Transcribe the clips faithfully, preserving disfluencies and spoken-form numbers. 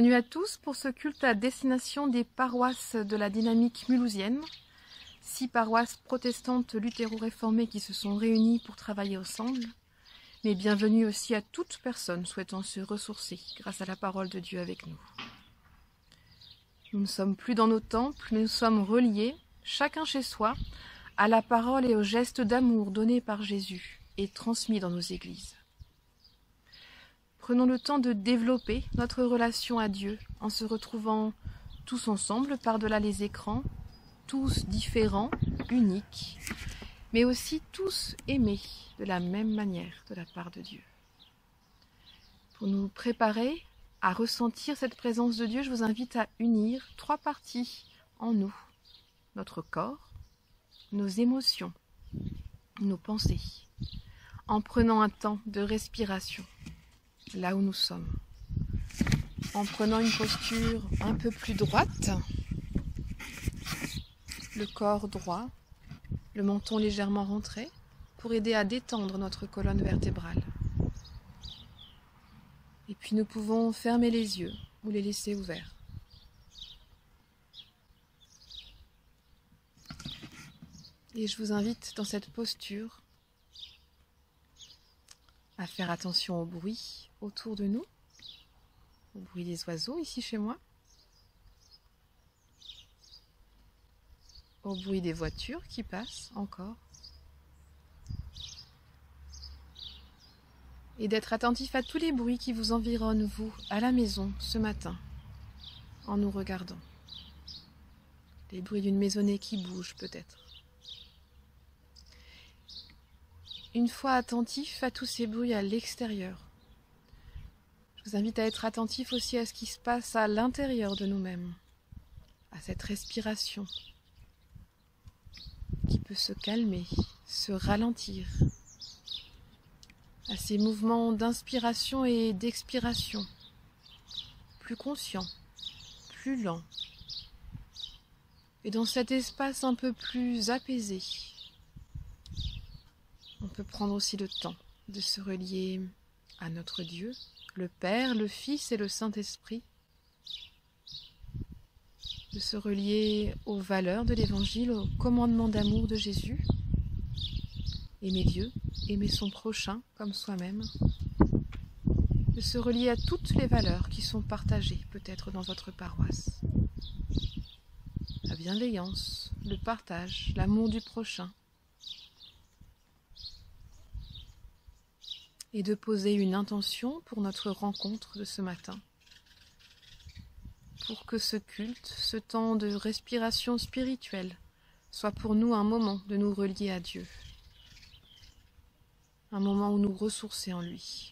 Bienvenue à tous pour ce culte à destination des paroisses de la dynamique mulhousienne. Six paroisses protestantes luthéro-réformées qui se sont réunies pour travailler ensemble. Mais bienvenue aussi à toute personne souhaitant se ressourcer grâce à la parole de Dieu avec nous. Nous ne sommes plus dans nos temples, mais nous sommes reliés, chacun chez soi, à la parole et aux gestes d'amour donnés par Jésus et transmis dans nos églises. Prenons le temps de développer notre relation à Dieu en se retrouvant tous ensemble par-delà les écrans, tous différents, uniques, mais aussi tous aimés de la même manière de la part de Dieu. Pour nous préparer à ressentir cette présence de Dieu, je vous invite à unir trois parties en nous, notre corps, nos émotions, nos pensées, en prenant un temps de respiration. Là où nous sommes, en prenant une posture un peu plus droite, le corps droit, le menton légèrement rentré, pour aider à détendre notre colonne vertébrale. Et puis nous pouvons fermer les yeux ou les laisser ouverts. Et je vous invite dans cette posture à faire attention au bruit autour de nous, au bruit des oiseaux ici chez moi, au bruit des voitures qui passent encore, et d'être attentif à tous les bruits qui vous environnent, vous, à la maison, ce matin, en nous regardant. Les bruits d'une maisonnée qui bouge peut-être. Une fois attentif à tous ces bruits à l'extérieur, je vous invite à être attentif aussi à ce qui se passe à l'intérieur de nous-mêmes, à cette respiration qui peut se calmer, se ralentir, à ces mouvements d'inspiration et d'expiration, plus conscients, plus lents, et dans cet espace un peu plus apaisé. On peut prendre aussi le temps de se relier à notre Dieu, le Père, le Fils et le Saint-Esprit, de se relier aux valeurs de l'Évangile, au commandement d'amour de Jésus, aimer Dieu, aimer son prochain comme soi-même, de se relier à toutes les valeurs qui sont partagées peut-être dans votre paroisse. La bienveillance, le partage, l'amour du prochain, et de poser une intention pour notre rencontre de ce matin, pour que ce culte, ce temps de respiration spirituelle, soit pour nous un moment de nous relier à Dieu, un moment où nous ressourcer en lui.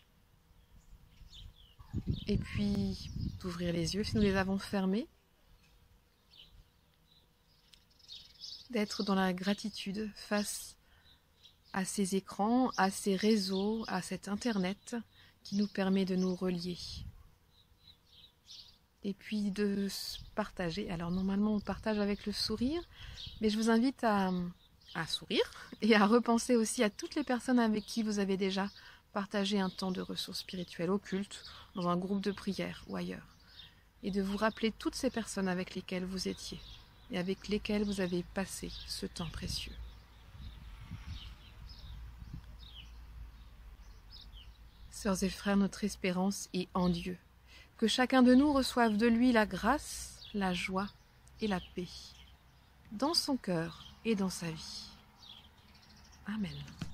Et puis, d'ouvrir les yeux si nous les avons fermés, d'être dans la gratitude face à ces écrans, à ces réseaux, à cet Internet qui nous permet de nous relier. Et puis de se partager. Alors normalement on partage avec le sourire, mais je vous invite à, à sourire et à repenser aussi à toutes les personnes avec qui vous avez déjà partagé un temps de ressources spirituelles au culte, dans un groupe de prière ou ailleurs. Et de vous rappeler toutes ces personnes avec lesquelles vous étiez et avec lesquelles vous avez passé ce temps précieux. Sœurs et frères, notre espérance est en Dieu. Que chacun de nous reçoive de lui la grâce, la joie et la paix, dans son cœur et dans sa vie. Amen.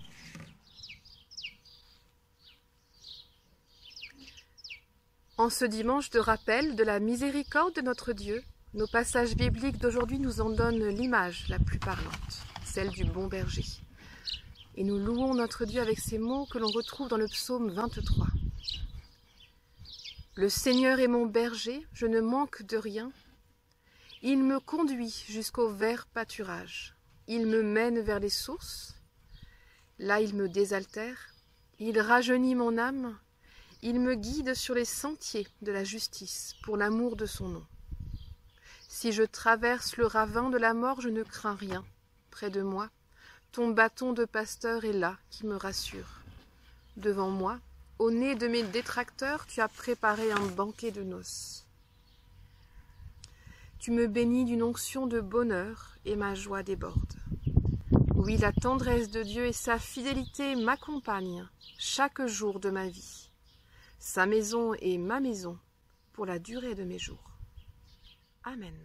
En ce dimanche de rappel de la miséricorde de notre Dieu, nos passages bibliques d'aujourd'hui nous en donnent l'image la plus parlante, celle du bon berger. Et nous louons notre Dieu avec ces mots que l'on retrouve dans le psaume vingt-trois. « Le Seigneur est mon berger, je ne manque de rien. Il me conduit jusqu'au vert pâturage. Il me mène vers les sources. Là, il me désaltère. Il rajeunit mon âme. Il me guide sur les sentiers de la justice pour l'amour de son nom. Si je traverse le ravin de la mort, je ne crains rien. Près de moi, ton bâton de pasteur est là qui me rassure. Devant moi, au nez de mes détracteurs, tu as préparé un banquet de noces. tu me bénis d'une onction de bonheur et ma joie déborde. Oui, la tendresse de Dieu et sa fidélité m'accompagnent chaque jour de ma vie. Sa maison est ma maison pour la durée de mes jours. Amen.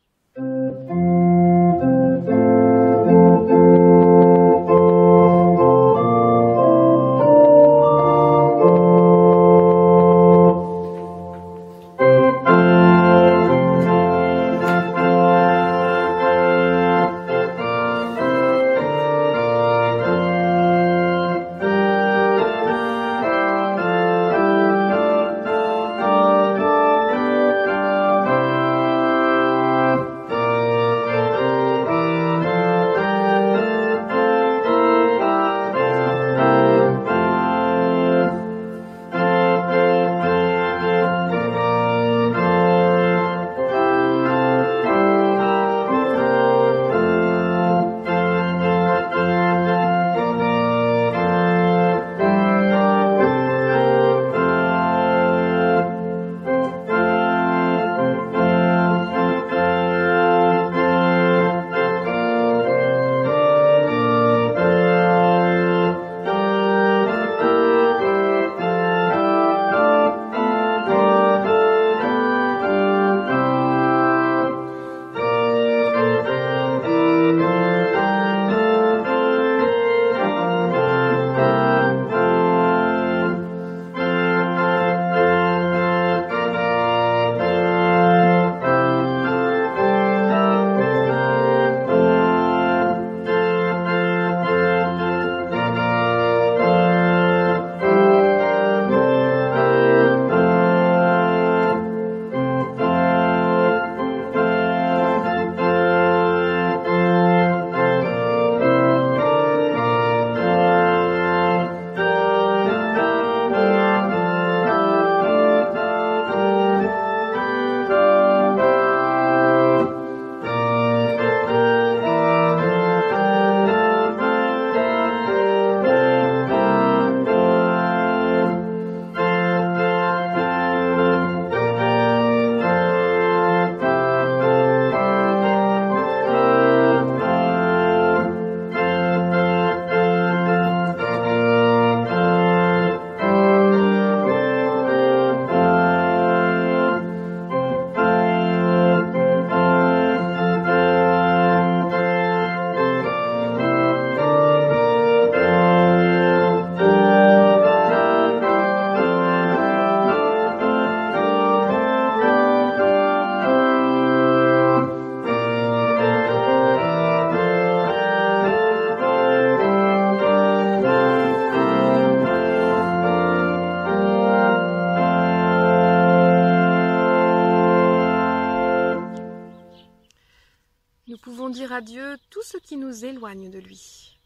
Nous pouvons dire à Dieu tout ce qui nous éloigne de lui.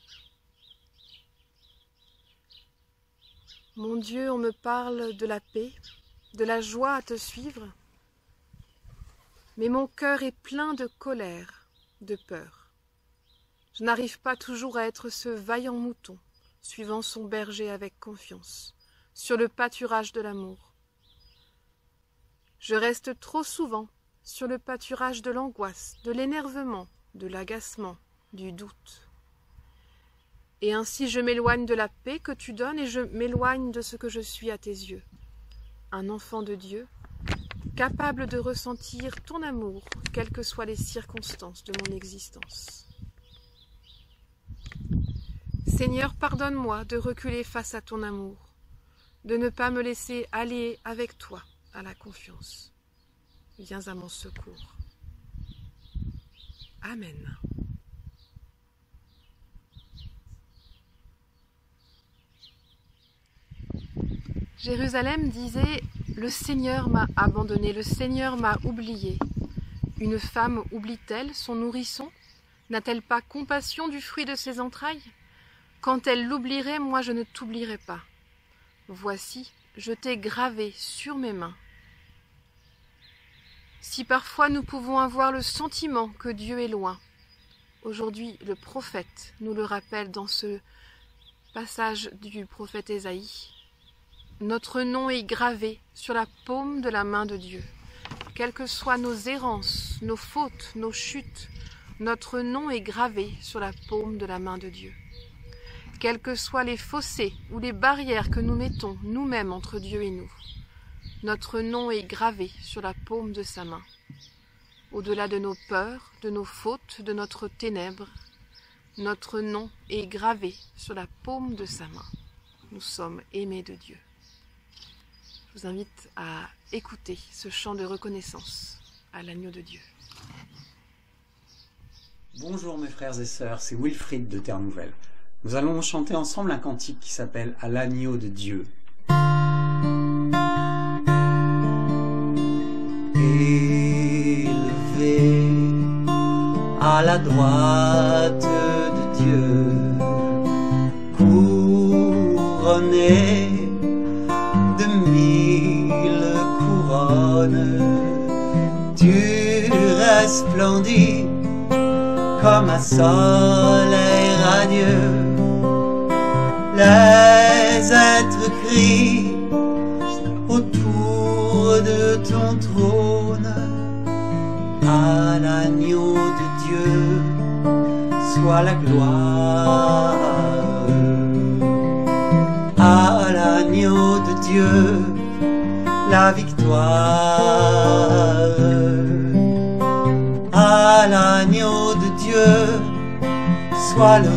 Mon Dieu, on me parle de la paix, de la joie à te suivre, mais mon cœur est plein de colère, de peur. Je n'arrive pas toujours à être ce vaillant mouton, suivant son berger avec confiance, sur le pâturage de l'amour. Je reste trop souvent sur le pâturage de l'angoisse, de l'énervement, de l'agacement, du doute. Et ainsi je m'éloigne de la paix que tu donnes et je m'éloigne de ce que je suis à tes yeux. Un enfant de Dieu, capable de ressentir ton amour, quelles que soient les circonstances de mon existence. Seigneur, pardonne-moi de reculer face à ton amour, de ne pas me laisser aller avec toi à la confiance. Viens à mon secours. Amen. Jérusalem disait « Le Seigneur m'a abandonné, le Seigneur m'a oublié. » Une femme oublie-t-elle son nourrisson? N'a-t-elle pas compassion du fruit de ses entrailles? Quand elle l'oublierait, moi je ne t'oublierai pas. Voici, je t'ai gravé sur mes mains. Si parfois nous pouvons avoir le sentiment que Dieu est loin, aujourd'hui le prophète nous le rappelle dans ce passage du prophète Ésaïe. Notre nom est gravé sur la paume de la main de Dieu. quelles que soient nos errances, nos fautes, nos chutes, notre nom est gravé sur la paume de la main de Dieu. Quels que soient les fossés ou les barrières que nous mettons nous-mêmes entre Dieu et nous, notre nom est gravé sur la paume de sa main. Au-delà de nos peurs, de nos fautes, de notre ténèbre, notre nom est gravé sur la paume de sa main. Nous sommes aimés de Dieu. Je vous invite à écouter ce chant de reconnaissance à l'agneau de Dieu. Bonjour mes frères et sœurs, c'est Wilfried de Terre Nouvelle. Nous allons chanter ensemble un cantique qui s'appelle « À l'agneau de Dieu ». Élevé à la droite de Dieu, couronné de mille couronnes, tu resplendis comme un soleil radieux. Les êtres crient autour de ton trône. À l'agneau de Dieu soit la gloire. À l'agneau de Dieu la victoire. À l'agneau de Dieu soit le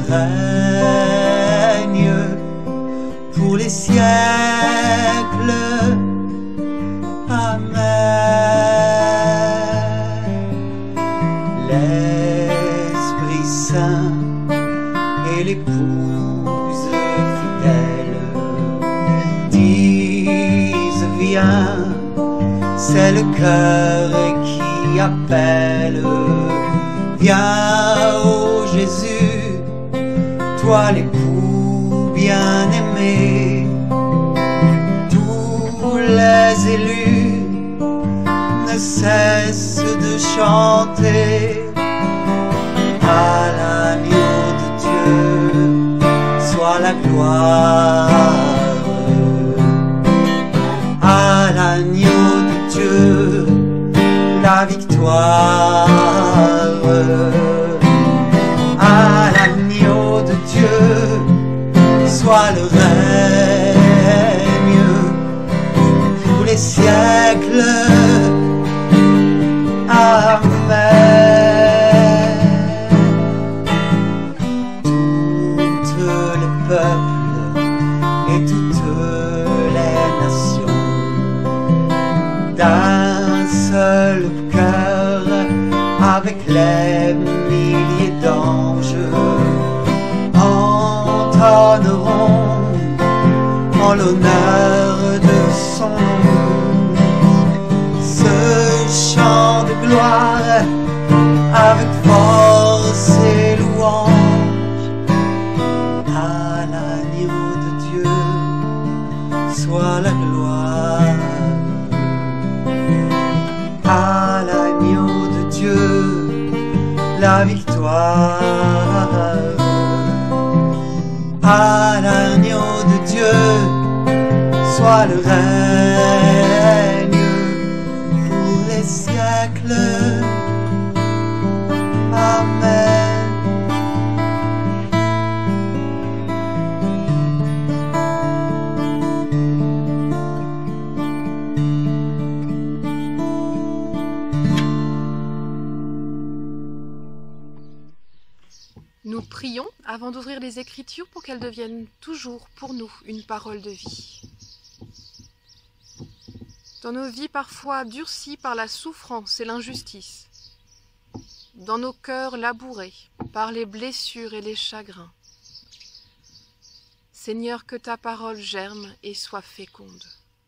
règne pour les siècles. Amen. L'Esprit Saint et l'épouse fidèle disent viens, c'est le cœur qui appelle. Viens, ô Jésus, toi l'époux bien-aimé. Tous les élus ne cessent de chanter. À l'agneau de Dieu soit la gloire. À l'agneau de Dieu la victoire. À l'agneau de Dieu soit le règne pour les siècles. Amen. Tous les peuples et toutes les nations d'un seul cœur, avec les milliers d'anges, entonneront en l'honneur de son nom ce chant de gloire avec force et louange. À l'agneau de Dieu soit la gloire. À l'agneau de Dieu la victoire. À l'agneau de Dieu soit le règne pour les siècles. Amen. Nous prions avant d'ouvrir les Écritures pour qu'elles deviennent toujours pour nous une parole de vie. Dans nos vies parfois durcies par la souffrance et l'injustice, dans nos cœurs labourés par les blessures et les chagrins, Seigneur, que ta parole germe et soit féconde.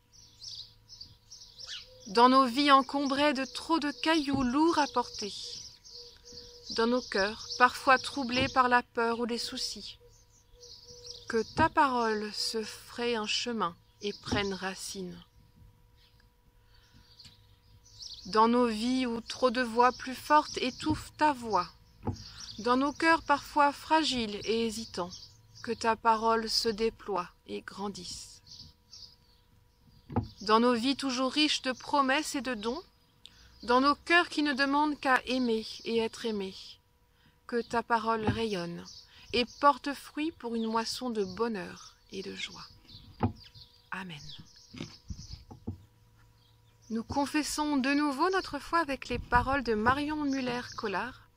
Dans nos vies encombrées de trop de cailloux lourds à porter, dans nos cœurs, parfois troublés par la peur ou les soucis, que ta parole se fraye un chemin et prenne racine. Dans nos vies où trop de voix plus fortes étouffent ta voix, dans nos cœurs parfois fragiles et hésitants, que ta parole se déploie et grandisse. Dans nos vies toujours riches de promesses et de dons, dans nos cœurs qui ne demandent qu'à aimer et être aimés. Que ta parole rayonne et porte fruit pour une moisson de bonheur et de joie. Amen. Nous confessons de nouveau notre foi avec les paroles de Marion Muller-Collard,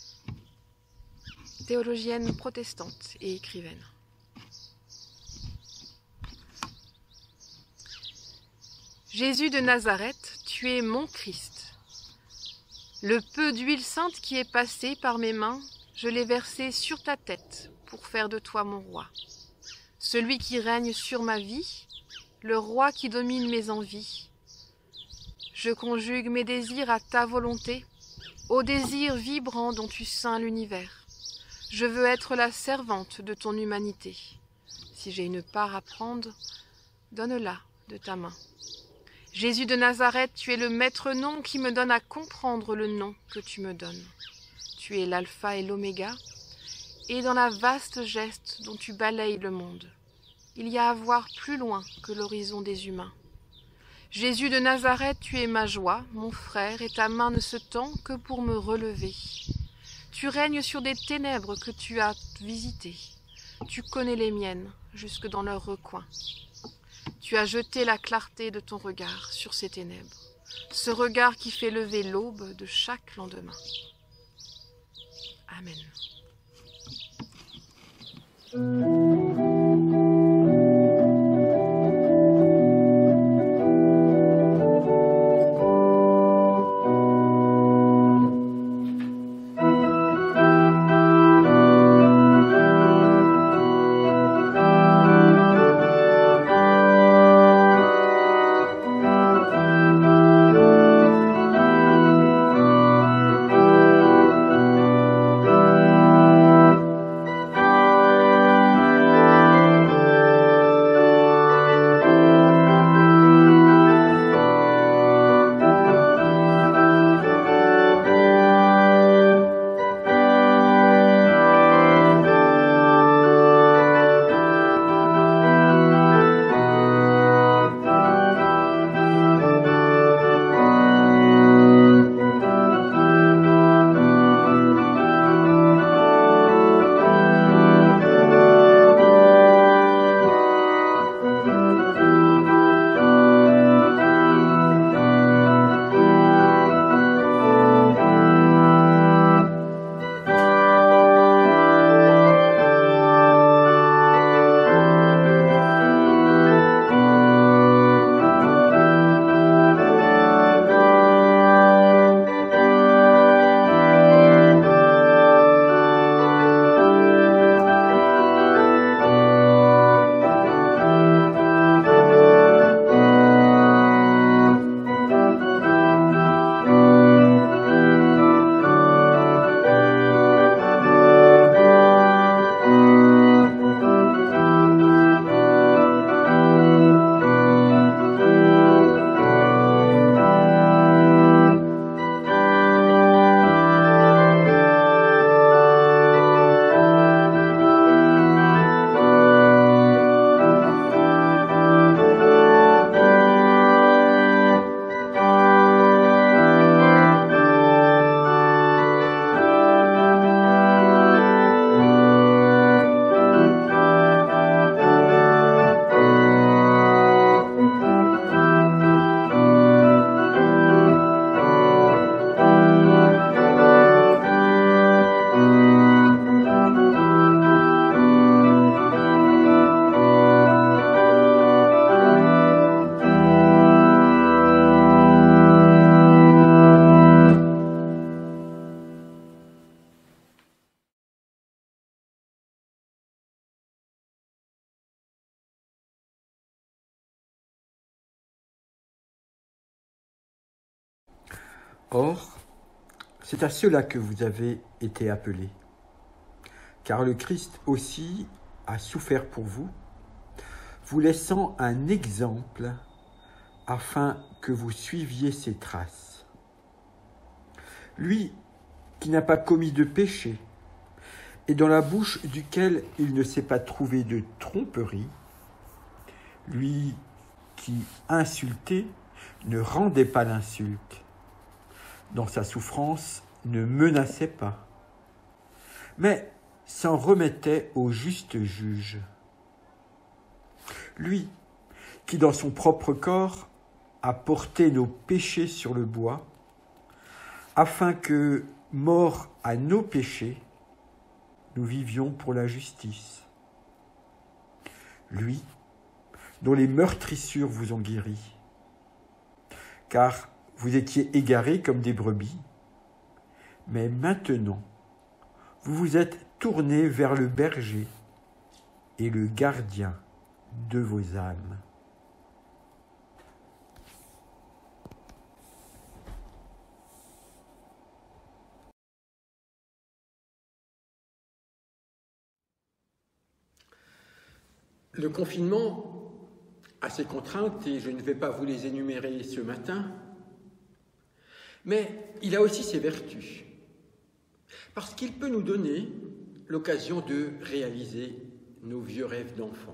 théologienne protestante et écrivaine. Jésus de Nazareth, tu es mon Christ. Le peu d'huile sainte qui est passé par mes mains, je l'ai versé sur ta tête pour faire de toi mon roi. Celui qui règne sur ma vie, le roi qui domine mes envies. Je conjugue mes désirs à ta volonté, au désir vibrant dont tu ceins l'univers. Je veux être la servante de ton humanité. Si j'ai une part à prendre, donne-la de ta main. Jésus de Nazareth, tu es le maître nom qui me donne à comprendre le nom que tu me donnes. Tu es l'alpha et l'oméga, et dans la vaste geste dont tu balayes le monde, il y a à voir plus loin que l'horizon des humains. Jésus de Nazareth, tu es ma joie, mon frère, et ta main ne se tend que pour me relever. Tu règnes sur des ténèbres que tu as visitées. Tu connais les miennes, jusque dans leurs recoins. Tu as jeté la clarté de ton regard sur ces ténèbres, ce regard qui fait lever l'aube de chaque lendemain. Amen. Or, c'est à cela que vous avez été appelés, car le Christ aussi a souffert pour vous, vous laissant un exemple afin que vous suiviez ses traces. Lui qui n'a pas commis de péché, et dans la bouche duquel il ne s'est pas trouvé de tromperie, lui qui insultait ne rendait pas l'insulte, dans sa souffrance, ne menaçait pas, mais s'en remettait au juste juge. Lui, qui dans son propre corps a porté nos péchés sur le bois, afin que, morts à nos péchés, nous vivions pour la justice. Lui, dont les meurtrissures vous ont guéri, car vous étiez égarés comme des brebis, mais maintenant, vous vous êtes tournés vers le berger et le gardien de vos âmes. Le confinement a ses contraintes et je ne vais pas vous les énumérer ce matin, mais il a aussi ses vertus, parce qu'il peut nous donner l'occasion de réaliser nos vieux rêves d'enfant.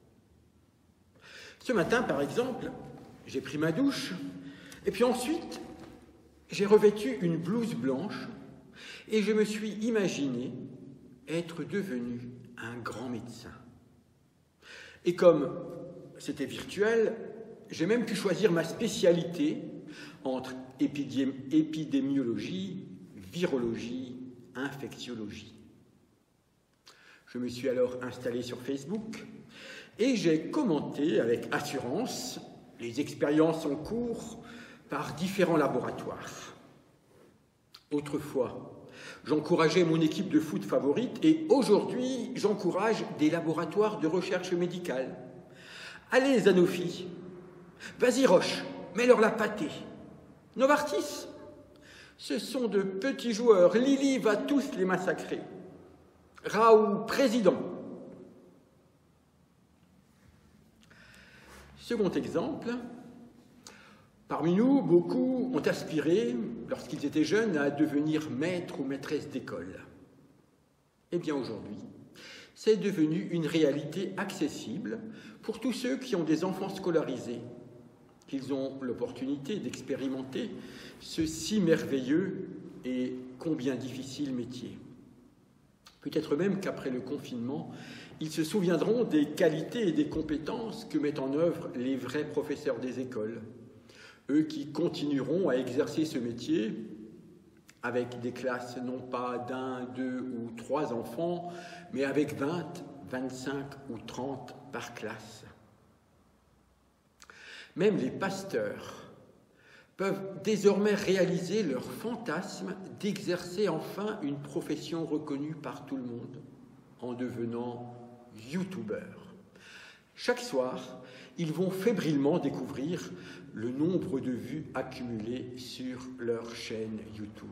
Ce matin, par exemple, j'ai pris ma douche et puis ensuite, j'ai revêtu une blouse blanche et je me suis imaginé être devenu un grand médecin. Et comme c'était virtuel, j'ai même pu choisir ma spécialité entre épidémi- épidémiologie, virologie, infectiologie. Je me suis alors installé sur Facebook et j'ai commenté avec assurance les expériences en cours par différents laboratoires. Autrefois, j'encourageais mon équipe de foot favorite et aujourd'hui, j'encourage des laboratoires de recherche médicale. Allez, Sanofi, vas-y Roche, mets-leur la pâtée. Novartis, ce sont de petits joueurs, Lilly va tous les massacrer. Raoult, président. Second exemple, parmi nous, beaucoup ont aspiré, lorsqu'ils étaient jeunes, à devenir maître ou maîtresse d'école. Eh bien aujourd'hui, c'est devenu une réalité accessible pour tous ceux qui ont des enfants scolarisés, qu'ils ont l'opportunité d'expérimenter ce si merveilleux et combien difficile métier. Peut-être même qu'après le confinement, ils se souviendront des qualités et des compétences que mettent en œuvre les vrais professeurs des écoles, eux qui continueront à exercer ce métier avec des classes non pas d'un, deux ou trois enfants, mais avec vingt, vingt-cinq ou trente par classe. Même les pasteurs peuvent désormais réaliser leur fantasme d'exercer enfin une profession reconnue par tout le monde en devenant youtubeurs. Chaque soir, ils vont fébrilement découvrir le nombre de vues accumulées sur leur chaîne YouTube.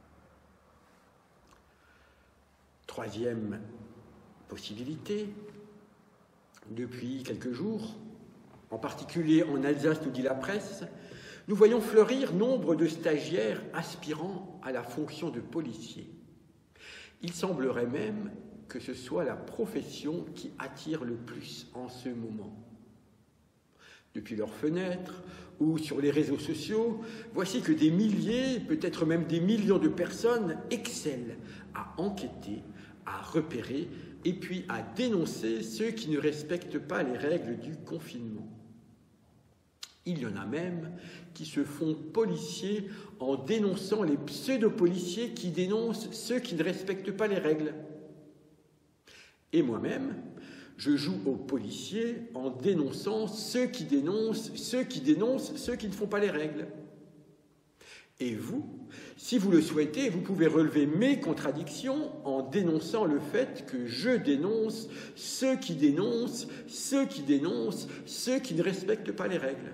Troisième possibilité, depuis quelques jours, en particulier en Alsace, nous dit la presse, nous voyons fleurir nombre de stagiaires aspirant à la fonction de policier. Il semblerait même que ce soit la profession qui attire le plus en ce moment. Depuis leurs fenêtres ou sur les réseaux sociaux, voici que des milliers, peut-être même des millions de personnes excellent à enquêter, à repérer et puis à dénoncer ceux qui ne respectent pas les règles du confinement. Il y en a même qui se font policiers en dénonçant les pseudo-policiers qui dénoncent ceux qui ne respectent pas les règles. Et moi-même, je joue aux policiers en dénonçant ceux qui dénoncent, ceux qui dénoncent, ceux qui ne font pas les règles. Et vous, si vous le souhaitez, vous pouvez relever mes contradictions en dénonçant le fait que je dénonce ceux qui dénoncent, ceux qui dénoncent, ceux qui ne respectent pas les règles.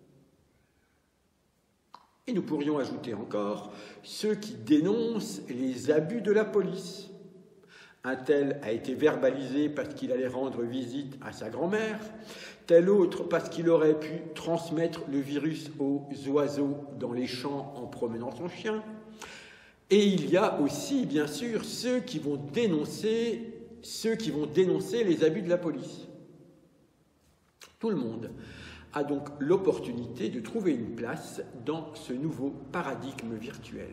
Et nous pourrions ajouter encore ceux qui dénoncent les abus de la police. Un tel a été verbalisé parce qu'il allait rendre visite à sa grand-mère, tel autre parce qu'il aurait pu transmettre le virus aux oiseaux dans les champs en promenant son chien. Et il y a aussi, bien sûr, ceux qui vont dénoncer, ceux qui vont dénoncer les abus de la police. Tout le monde a donc l'opportunité de trouver une place dans ce nouveau paradigme virtuel.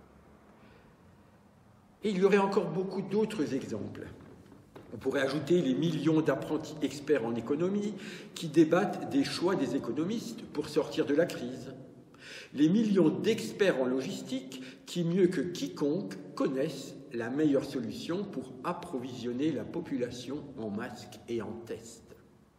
Et il y aurait encore beaucoup d'autres exemples. On pourrait ajouter les millions d'apprentis experts en économie qui débattent des choix des économistes pour sortir de la crise. Les millions d'experts en logistique qui, mieux que quiconque, connaissent la meilleure solution pour approvisionner la population en masques et en tests.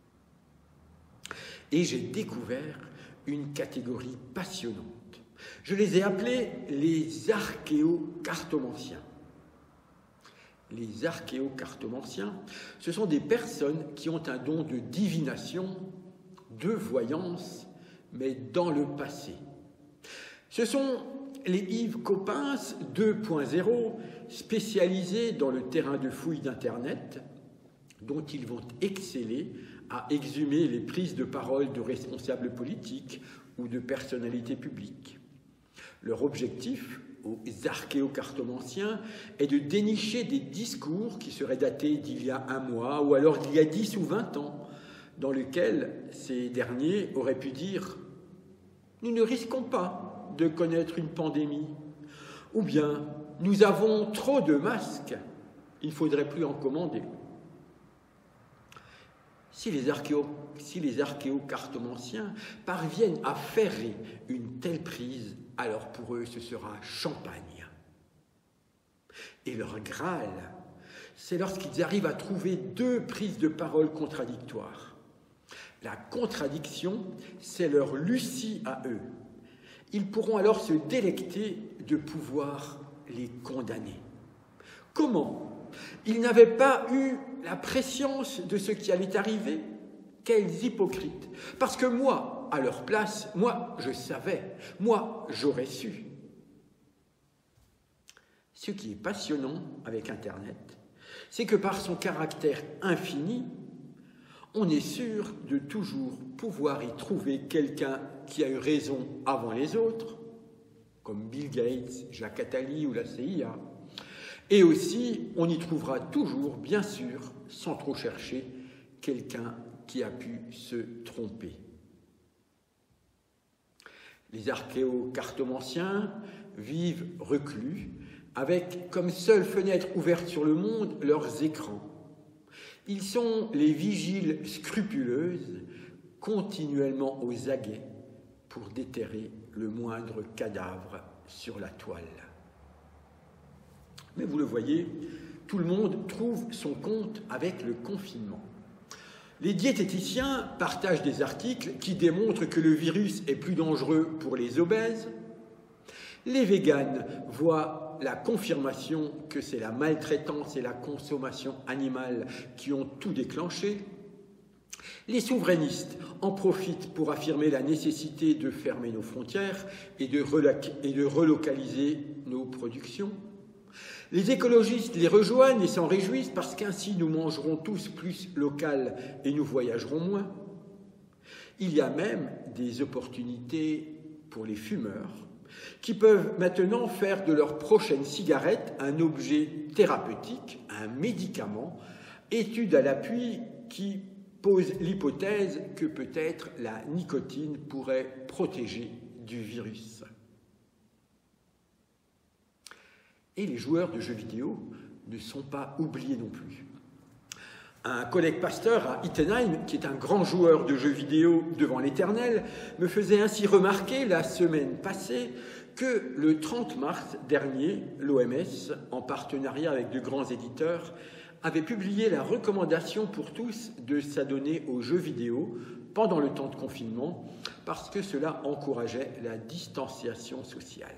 Et j'ai découvert une catégorie passionnante. Je les ai appelés les archéocartomanciens. Les archéocartomanciens, ce sont des personnes qui ont un don de divination, de voyance, mais dans le passé. Ce sont les Yves Coppens deux point zéro, spécialisés dans le terrain de fouille d'Internet, dont ils vont exceller à exhumer les prises de parole de responsables politiques ou de personnalités publiques. Leur objectif, aux archéocartomanciens, est de dénicher des discours qui seraient datés d'il y a un mois ou alors d'il y a dix ou vingt ans, dans lesquels ces derniers auraient pu dire « Nous ne risquons pas de connaître une pandémie » ou bien « Nous avons trop de masques, il ne faudrait plus en commander ». Si les, archéo, si les archéocartomanciens parviennent à ferrer une telle prise, alors pour eux ce sera champagne. Et leur Graal, c'est lorsqu'ils arrivent à trouver deux prises de parole contradictoires. La contradiction, c'est leur Lucie à eux. Ils pourront alors se délecter de pouvoir les condamner. Comment ? Ils n'avaient pas eu la prescience de ce qui allait arriver. Quels hypocrites! Parce que moi, à leur place, moi, je savais, moi, j'aurais su. Ce qui est passionnant avec Internet, c'est que par son caractère infini, on est sûr de toujours pouvoir y trouver quelqu'un qui a eu raison avant les autres, comme Bill Gates, Jacques Attali ou la C I A. Et aussi, on y trouvera toujours, bien sûr, sans trop chercher, quelqu'un qui a pu se tromper. Les archéocartomanciens vivent reclus, avec comme seule fenêtre ouverte sur le monde leurs écrans. Ils sont les vigiles scrupuleuses, continuellement aux aguets, pour déterrer le moindre cadavre sur la toile. Mais vous le voyez, tout le monde trouve son compte avec le confinement. Les diététiciens partagent des articles qui démontrent que le virus est plus dangereux pour les obèses. Les véganes voient la confirmation que c'est la maltraitance et la consommation animale qui ont tout déclenché. Les souverainistes en profitent pour affirmer la nécessité de fermer nos frontières et de, et de relocaliser nos productions. Les écologistes les rejoignent et s'en réjouissent parce qu'ainsi nous mangerons tous plus local et nous voyagerons moins. Il y a même des opportunités pour les fumeurs qui peuvent maintenant faire de leur prochaine cigarette un objet thérapeutique, un médicament, étude à l'appui qui pose l'hypothèse que peut-être la nicotine pourrait protéger du virus. Et les joueurs de jeux vidéo ne sont pas oubliés non plus. Un collègue pasteur à Ittenheim, qui est un grand joueur de jeux vidéo devant l'Éternel, me faisait ainsi remarquer la semaine passée que le trente mars dernier, l'O M S, en partenariat avec de grands éditeurs, avait publié la recommandation pour tous de s'adonner aux jeux vidéo pendant le temps de confinement parce que cela encourageait la distanciation sociale.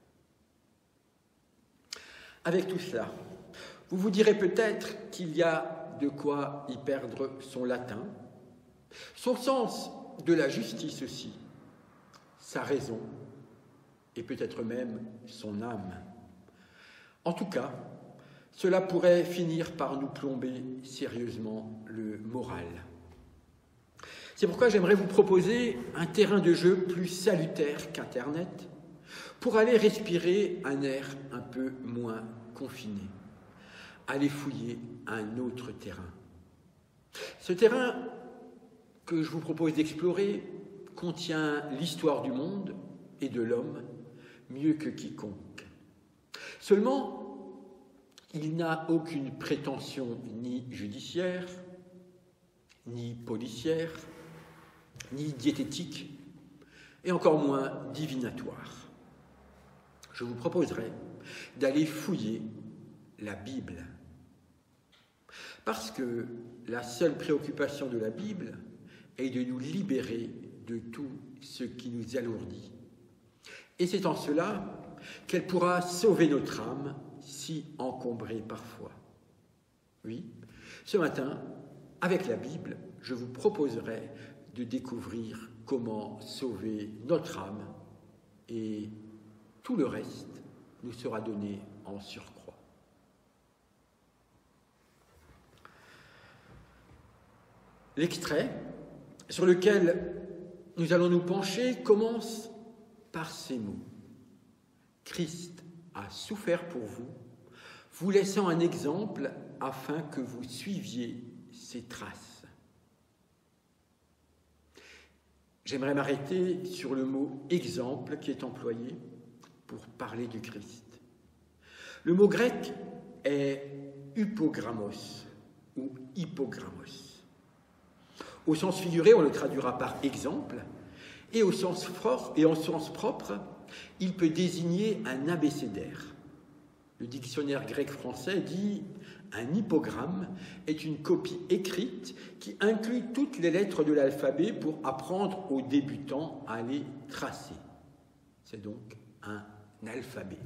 Avec tout cela, vous vous direz peut-être qu'il y a de quoi y perdre son latin, son sens de la justice aussi, sa raison et peut-être même son âme. En tout cas, cela pourrait finir par nous plomber sérieusement le moral. C'est pourquoi j'aimerais vous proposer un terrain de jeu plus salutaire qu'Internet pour aller respirer un air un peu moins confiné, aller fouiller un autre terrain. Ce terrain, que je vous propose d'explorer contient l'histoire du monde et de l'homme mieux que quiconque. Seulement, il n'a aucune prétention ni judiciaire, ni policière, ni diététique, et encore moins divinatoire. Je vous proposerai d'aller fouiller la Bible. Parce que la seule préoccupation de la Bible est de nous libérer de tout ce qui nous alourdit. Et c'est en cela qu'elle pourra sauver notre âme, si encombrée parfois. Oui, ce matin, avec la Bible, je vous proposerai de découvrir comment sauver notre âme, et tout le reste nous sera donné en surcroît. L'extrait sur lequel nous allons nous pencher commence par ces mots. Christ a souffert pour vous, vous laissant un exemple afin que vous suiviez ses traces. J'aimerais m'arrêter sur le mot « exemple » qui est employé pour parler du Christ. Le mot grec est « hypogrammos » ou « hypogrammos ». Au sens figuré, on le traduira par « exemple », et au sens fort, et en sens propre, il peut désigner un abécédaire. Le dictionnaire grec-français dit « un hypogramme est une copie écrite qui inclut toutes les lettres de l'alphabet pour apprendre aux débutants à les tracer. » C'est donc un alphabet.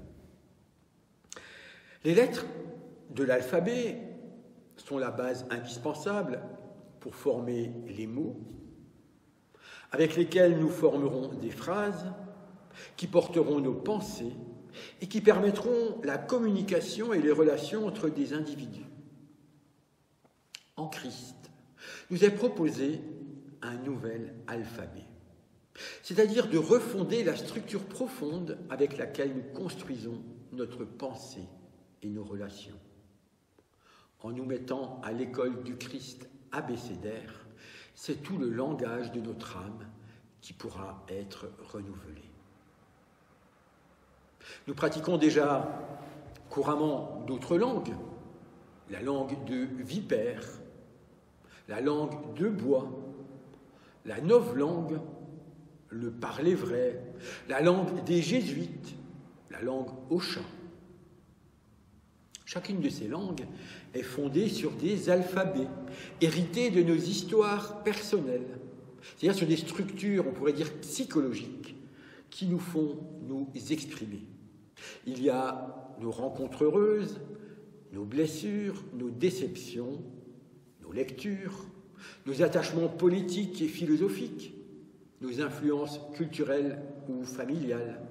Les lettres de l'alphabet sont la base indispensable pour former les mots, avec lesquels nous formerons des phrases qui porteront nos pensées et qui permettront la communication et les relations entre des individus. En Christ, nous est proposé un nouvel alphabet, c'est-à-dire de refonder la structure profonde avec laquelle nous construisons notre pensée et nos relations. En nous mettant à l'école du Christ abécédaire, c'est tout le langage de notre âme qui pourra être renouvelé. Nous pratiquons déjà couramment d'autres langues, la langue de vipère, la langue de bois, la novlangue, le parler vrai, la langue des jésuites, la langue Auchan. Chacune de ces langues est fondée sur des alphabets, hérités de nos histoires personnelles, c'est-à-dire sur des structures, on pourrait dire psychologiques, qui nous font nous exprimer. Il y a nos rencontres heureuses, nos blessures, nos déceptions, nos lectures, nos attachements politiques et philosophiques, nos influences culturelles ou familiales.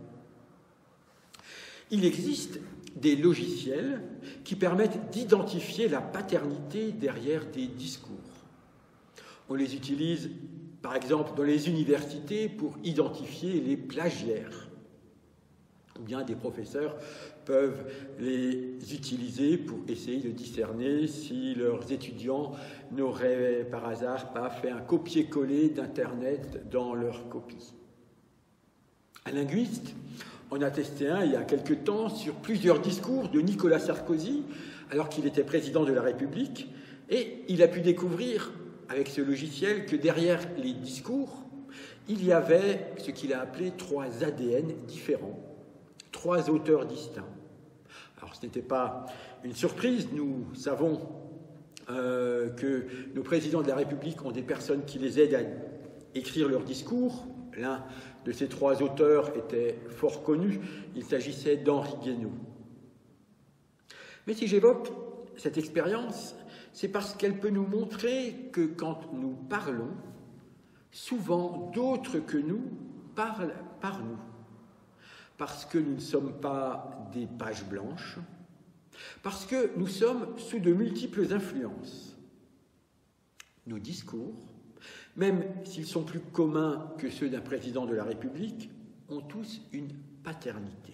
Il existe des logiciels qui permettent d'identifier la paternité derrière des discours. On les utilise, par exemple, dans les universités pour identifier les plagiaires. Ou bien des professeurs peuvent les utiliser pour essayer de discerner si leurs étudiants n'auraient par hasard pas fait un copier-coller d'Internet dans leur copie. Un linguiste en a testé un il y a quelque temps sur plusieurs discours de Nicolas Sarkozy, alors qu'il était président de la République, et il a pu découvrir, avec ce logiciel, que derrière les discours, il y avait ce qu'il a appelé trois A D N différents, trois auteurs distincts. Alors ce n'était pas une surprise, nous savons euh, que nos présidents de la République ont des personnes qui les aident à écrire leurs discours. L'un de ces trois auteurs était fort connu, il s'agissait d'Henri Guénaud. Mais si j'évoque cette expérience, c'est parce qu'elle peut nous montrer que quand nous parlons, souvent d'autres que nous parlent par nous. Parce que nous ne sommes pas des pages blanches, parce que nous sommes sous de multiples influences. Nos discours, même s'ils sont plus communs que ceux d'un président de la République, ont tous une paternité.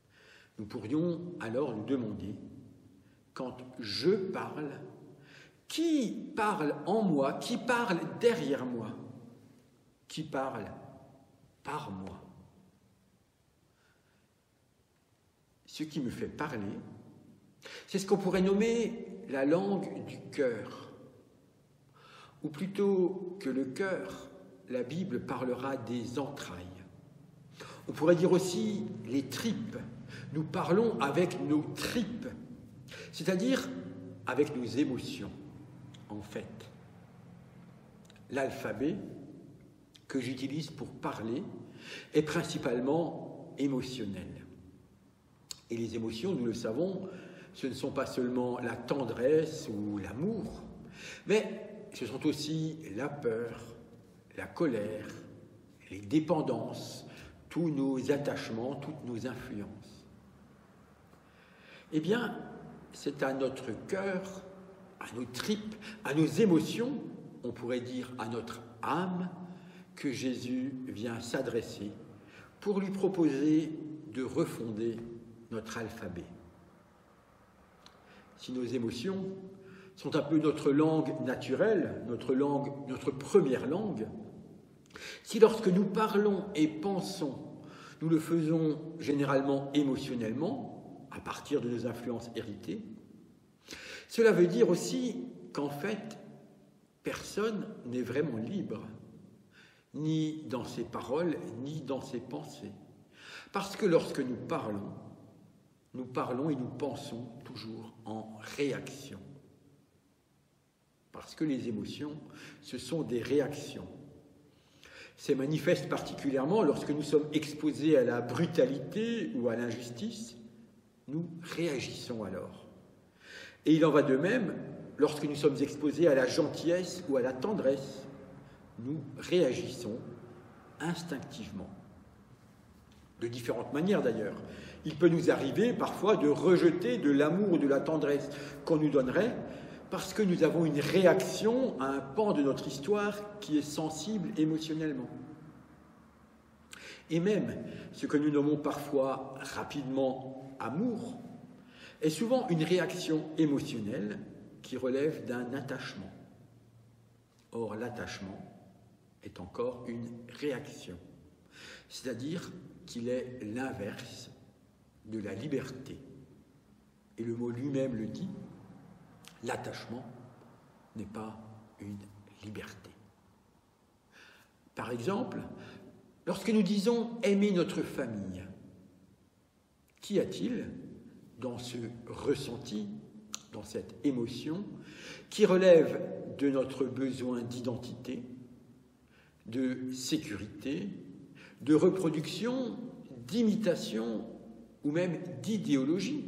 Nous pourrions alors nous demander, quand je parle, Qui parle en moi? Qui parle derrière moi? Qui parle par moi? Ce qui me fait parler, c'est ce qu'on pourrait nommer la langue du cœur. Ou plutôt que le cœur, la Bible parlera des entrailles. On pourrait dire aussi les tripes. Nous parlons avec nos tripes, c'est-à-dire avec nos émotions, en fait. L'alphabet que j'utilise pour parler est principalement émotionnel. Et les émotions, nous le savons, ce ne sont pas seulement la tendresse ou l'amour, mais ce sont aussi la peur, la colère, les dépendances, tous nos attachements, toutes nos influences. Eh bien, c'est à notre cœur, à nos tripes, à nos émotions, on pourrait dire à notre âme, que Jésus vient s'adresser pour lui proposer de refonder notre alphabet. Si nos émotions sont un peu notre langue naturelle, notre langue, notre première langue, si lorsque nous parlons et pensons, nous le faisons généralement émotionnellement, à partir de nos influences héritées, cela veut dire aussi qu'en fait, personne n'est vraiment libre, ni dans ses paroles, ni dans ses pensées. Parce que lorsque nous parlons, nous parlons et nous pensons toujours en réaction. Parce que les émotions, ce sont des réactions. C'est manifeste particulièrement lorsque nous sommes exposés à la brutalité ou à l'injustice, nous réagissons alors. Et il en va de même lorsque nous sommes exposés à la gentillesse ou à la tendresse, nous réagissons instinctivement. De différentes manières d'ailleurs. Il peut nous arriver parfois de rejeter de l'amour ou de la tendresse qu'on nous donnerait parce que nous avons une réaction à un pan de notre histoire qui est sensible émotionnellement. Et même ce que nous nommons parfois rapidement amour est souvent une réaction émotionnelle qui relève d'un attachement. Or, l'attachement est encore une réaction, c'est-à-dire qu'il est l'inverse de la liberté. Et le mot lui-même le dit, l'attachement n'est pas une liberté. Par exemple, lorsque nous disons aimer notre famille, qu'y a-t-il dans ce ressenti, dans cette émotion, qui relève de notre besoin d'identité, de sécurité, de reproduction, d'imitation ou même d'idéologie?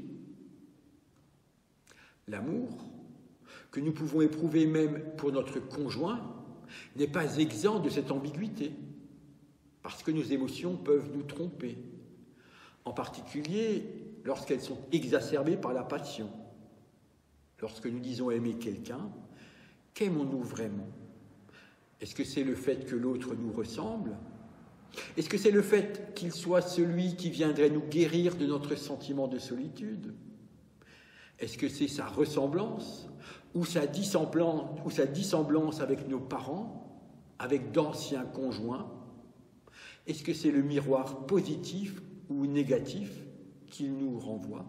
L'amour, que nous pouvons éprouver même pour notre conjoint, n'est pas exempt de cette ambiguïté, parce que nos émotions peuvent nous tromper, en particulier lorsqu'elles sont exacerbées par la passion. Lorsque nous disons aimer quelqu'un, qu'aimons-nous vraiment? Est-ce que c'est le fait que l'autre nous ressemble? Est-ce que c'est le fait qu'il soit celui qui viendrait nous guérir de notre sentiment de solitude? Est-ce que c'est sa ressemblance ou sa dissemblance, ou sa dissemblance avec nos parents, avec d'anciens conjoints? Est-ce que c'est le miroir positif ou négatif qu'il nous renvoie?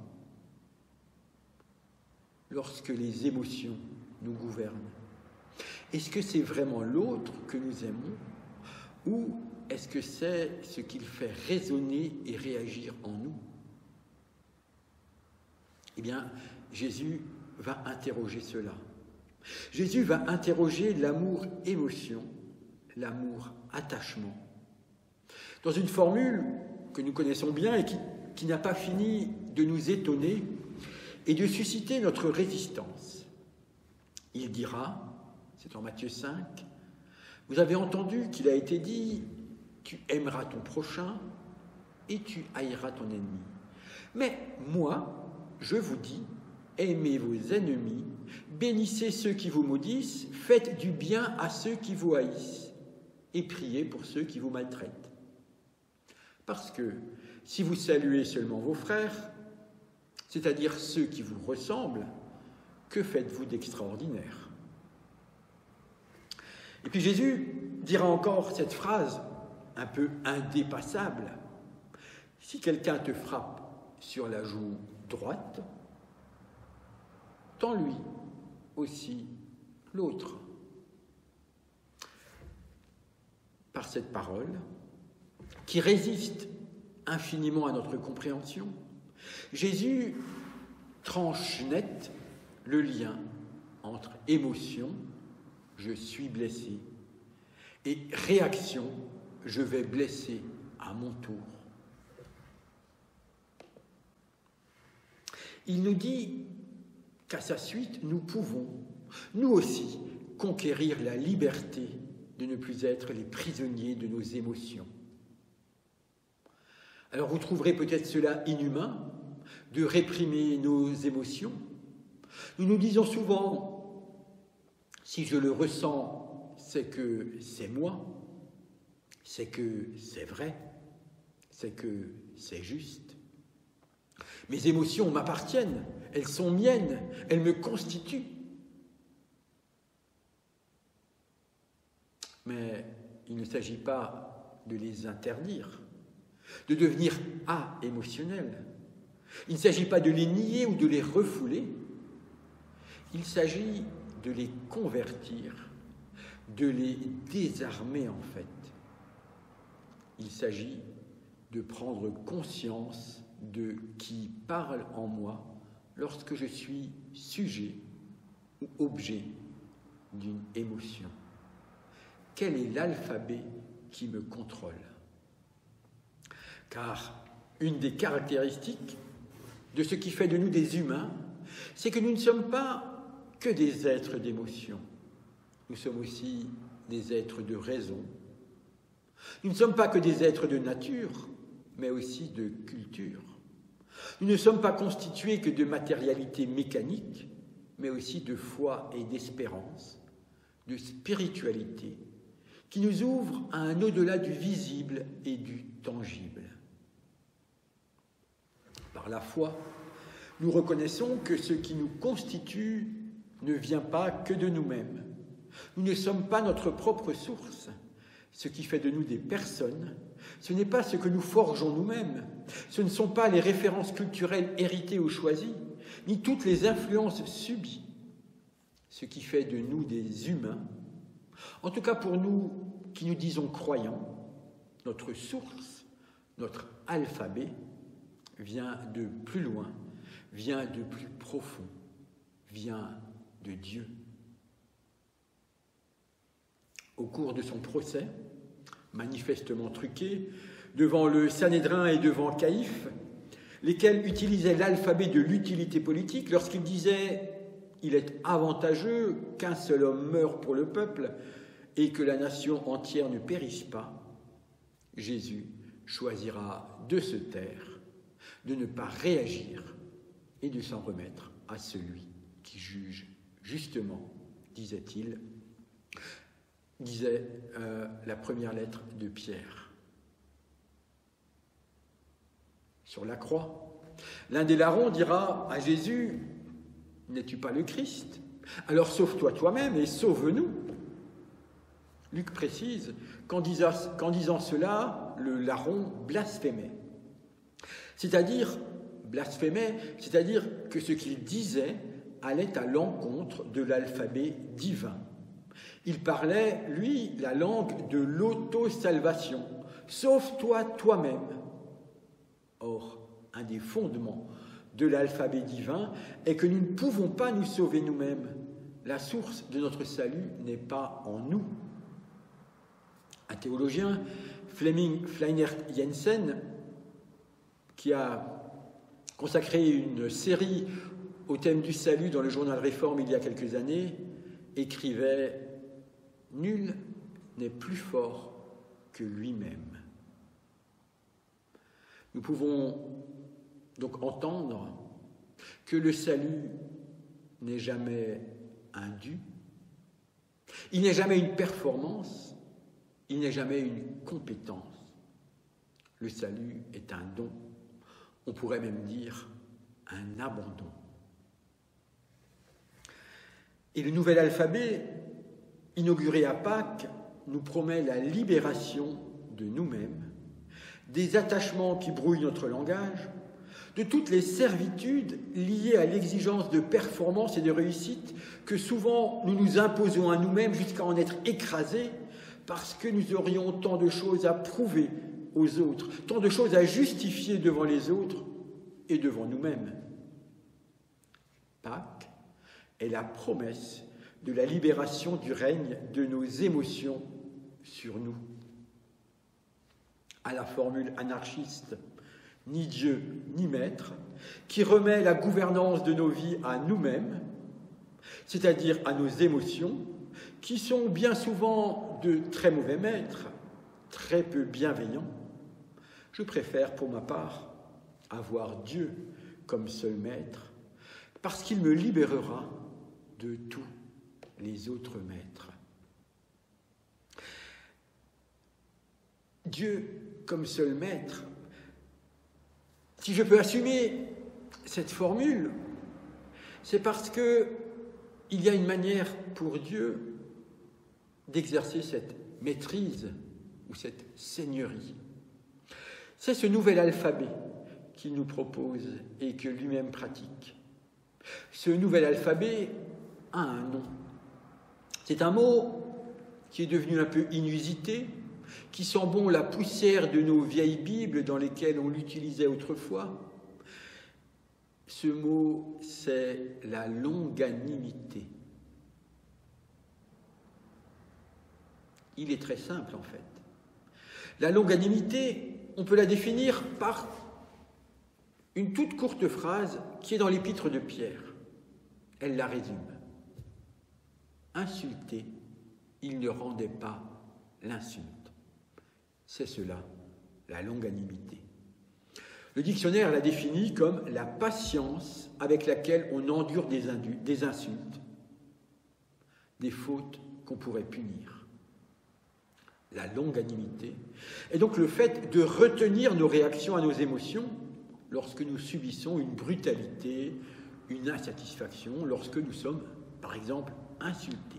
Lorsque les émotions nous gouvernent, est-ce que c'est vraiment l'autre que nous aimons ou est-ce que c'est ce qu'il fait résonner et réagir en nous? Eh bien, Jésus va interroger cela. Jésus va interroger l'amour-émotion, l'amour-attachement, dans une formule que nous connaissons bien et qui, qui n'a pas fini de nous étonner et de susciter notre résistance. Il dira, c'est en Matthieu cinq, « Vous avez entendu qu'il a été dit, tu aimeras ton prochain et tu haïras ton ennemi. Mais moi, je vous dis, aimez vos ennemis, bénissez ceux qui vous maudissent, faites du bien à ceux qui vous haïssent et priez pour ceux qui vous maltraitent. Parce que si vous saluez seulement vos frères, c'est-à-dire ceux qui vous ressemblent, que faites-vous d'extraordinaire? Et puis Jésus dira encore cette phrase un peu indépassable. Si quelqu'un te frappe sur la joue droite, tends-lui aussi l'autre. Par cette parole, qui résiste infiniment à notre compréhension, Jésus tranche net le lien entre émotion, je suis blessé, et réaction, je vais blesser à mon tour. Il nous dit qu'à sa suite, nous pouvons, nous aussi, conquérir la liberté de ne plus être les prisonniers de nos émotions. Alors vous trouverez peut-être cela inhumain, de réprimer nos émotions. Nous nous disons souvent, si je le ressens, c'est que c'est moi, c'est que c'est vrai, c'est que c'est juste. Mes émotions m'appartiennent, elles sont miennes, elles me constituent. Mais il ne s'agit pas de les interdire, de devenir a-émotionnels. Il ne s'agit pas de les nier ou de les refouler. Il s'agit de les convertir, de les désarmer en fait. Il s'agit de prendre conscience de qui parle en moi lorsque je suis sujet ou objet d'une émotion. Quel est l'alphabet qui me contrôle? Car une des caractéristiques de ce qui fait de nous des humains, c'est que nous ne sommes pas que des êtres d'émotion. Nous sommes aussi des êtres de raison. Nous ne sommes pas que des êtres de nature, mais aussi de culture. Nous ne sommes pas constitués que de matérialité mécanique, mais aussi de foi et d'espérance, de spiritualité, qui nous ouvre à un au-delà du visible et du tangible. Par la foi, nous reconnaissons que ce qui nous constitue ne vient pas que de nous-mêmes. Nous ne sommes pas notre propre source. Ce qui fait de nous des personnes, ce n'est pas ce que nous forgeons nous-mêmes, ce ne sont pas les références culturelles héritées ou choisies, ni toutes les influences subies. Ce qui fait de nous des humains, en tout cas pour nous qui nous disons croyants, notre source, notre alphabet, vient de plus loin, vient de plus profond, vient de Dieu. Au cours de son procès, manifestement truqué, devant le Sanhédrin et devant Caïphe, lesquels utilisaient l'alphabet de l'utilité politique lorsqu'ils disaient « Il est avantageux qu'un seul homme meure pour le peuple et que la nation entière ne périsse pas », Jésus choisira de se taire, de ne pas réagir et de s'en remettre à celui qui juge justement, disait-il, disait euh, la première lettre de Pierre. Sur la croix, l'un des larrons dira à Jésus « N'es-tu pas le Christ? Alors sauve-toi toi-même et sauve-nous » Luc précise qu'en disant, qu'en disant cela, le larron blasphémait. C'est-à-dire, blasphémait, c'est-à-dire que ce qu'il disait allait à l'encontre de l'alphabet divin. Il parlait, lui, la langue de l'auto-salvation. Sauve-toi toi-même. Or, un des fondements de l'alphabet divin est que nous ne pouvons pas nous sauver nous-mêmes. La source de notre salut n'est pas en nous. Un théologien, Flemming Fleinert Jensen, qui a consacré une série au thème du salut dans le journal Réforme il y a quelques années, écrivait « Nul n'est plus fort que lui-même ». Nous pouvons donc entendre que le salut n'est jamais un dû, il n'est jamais une performance, il n'est jamais une compétence. Le salut est un don, on pourrait même dire un abandon. Et le nouvel alphabet inauguré à Pâques, nous promet la libération de nous-mêmes, des attachements qui brouillent notre langage, de toutes les servitudes liées à l'exigence de performance et de réussite que souvent nous nous imposons à nous-mêmes jusqu'à en être écrasés parce que nous aurions tant de choses à prouver aux autres, tant de choses à justifier devant les autres et devant nous-mêmes. Pâques est la promesse de la libération du règne de nos émotions sur nous. À la formule anarchiste, ni Dieu ni maître, qui remet la gouvernance de nos vies à nous-mêmes, c'est-à-dire à nos émotions, qui sont bien souvent de très mauvais maîtres, très peu bienveillants, je préfère pour ma part avoir Dieu comme seul maître, parce qu'il me libérera de tous les autres maîtres. Dieu comme seul maître, si je peux assumer cette formule, c'est parce que il y a une manière pour Dieu d'exercer cette maîtrise ou cette seigneurie. C'est ce nouvel alphabet qu'il nous propose et que lui-même pratique. Ce nouvel alphabet a un nom. C'est un mot qui est devenu un peu inusité, qui sent bon la poussière de nos vieilles Bibles dans lesquelles on l'utilisait autrefois. Ce mot, c'est la longanimité. Il est très simple, en fait. La longanimité, on peut la définir par une toute courte phrase qui est dans l'épître de Pierre. Elle la résume. Insulté, il ne rendait pas l'insulte. C'est cela, la longanimité. Le dictionnaire la définit comme la patience avec laquelle on endure des, indu- des insultes, des fautes qu'on pourrait punir. La longanimité est donc le fait de retenir nos réactions à nos émotions lorsque nous subissons une brutalité, une insatisfaction, lorsque nous sommes, par exemple, insultés.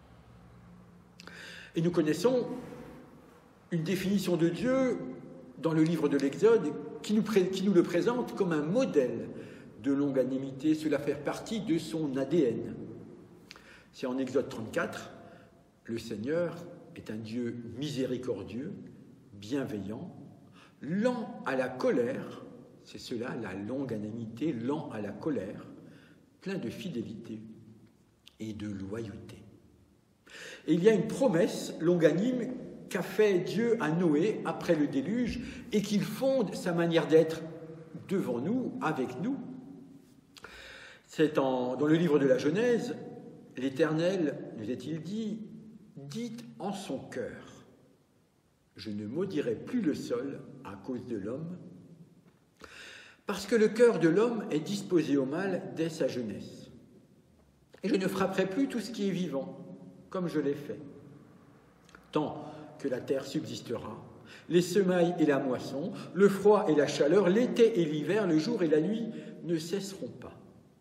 Et nous connaissons une définition de Dieu dans le livre de l'Exode qui nous, pré- qui nous le présente comme un modèle de longanimité. Cela fait partie de son A D N. C'est en Exode trente-quatre, le Seigneur est un Dieu miséricordieux, bienveillant, lent à la colère, c'est cela la longanimité, lent à la colère, plein de fidélité et de loyauté. Et il y a une promesse longanime qu'a fait Dieu à Noé après le déluge et qu'il fonde sa manière d'être devant nous, avec nous. C'est en, dans le livre de la Genèse, l'Éternel, nous est-il dit, dit en son cœur, je ne maudirai plus le sol à cause de l'homme, parce que le cœur de l'homme est disposé au mal dès sa jeunesse. Et je ne frapperai plus tout ce qui est vivant, comme je l'ai fait. Tant que la terre subsistera, les semailles et la moisson, le froid et la chaleur, l'été et l'hiver, le jour et la nuit ne cesseront pas.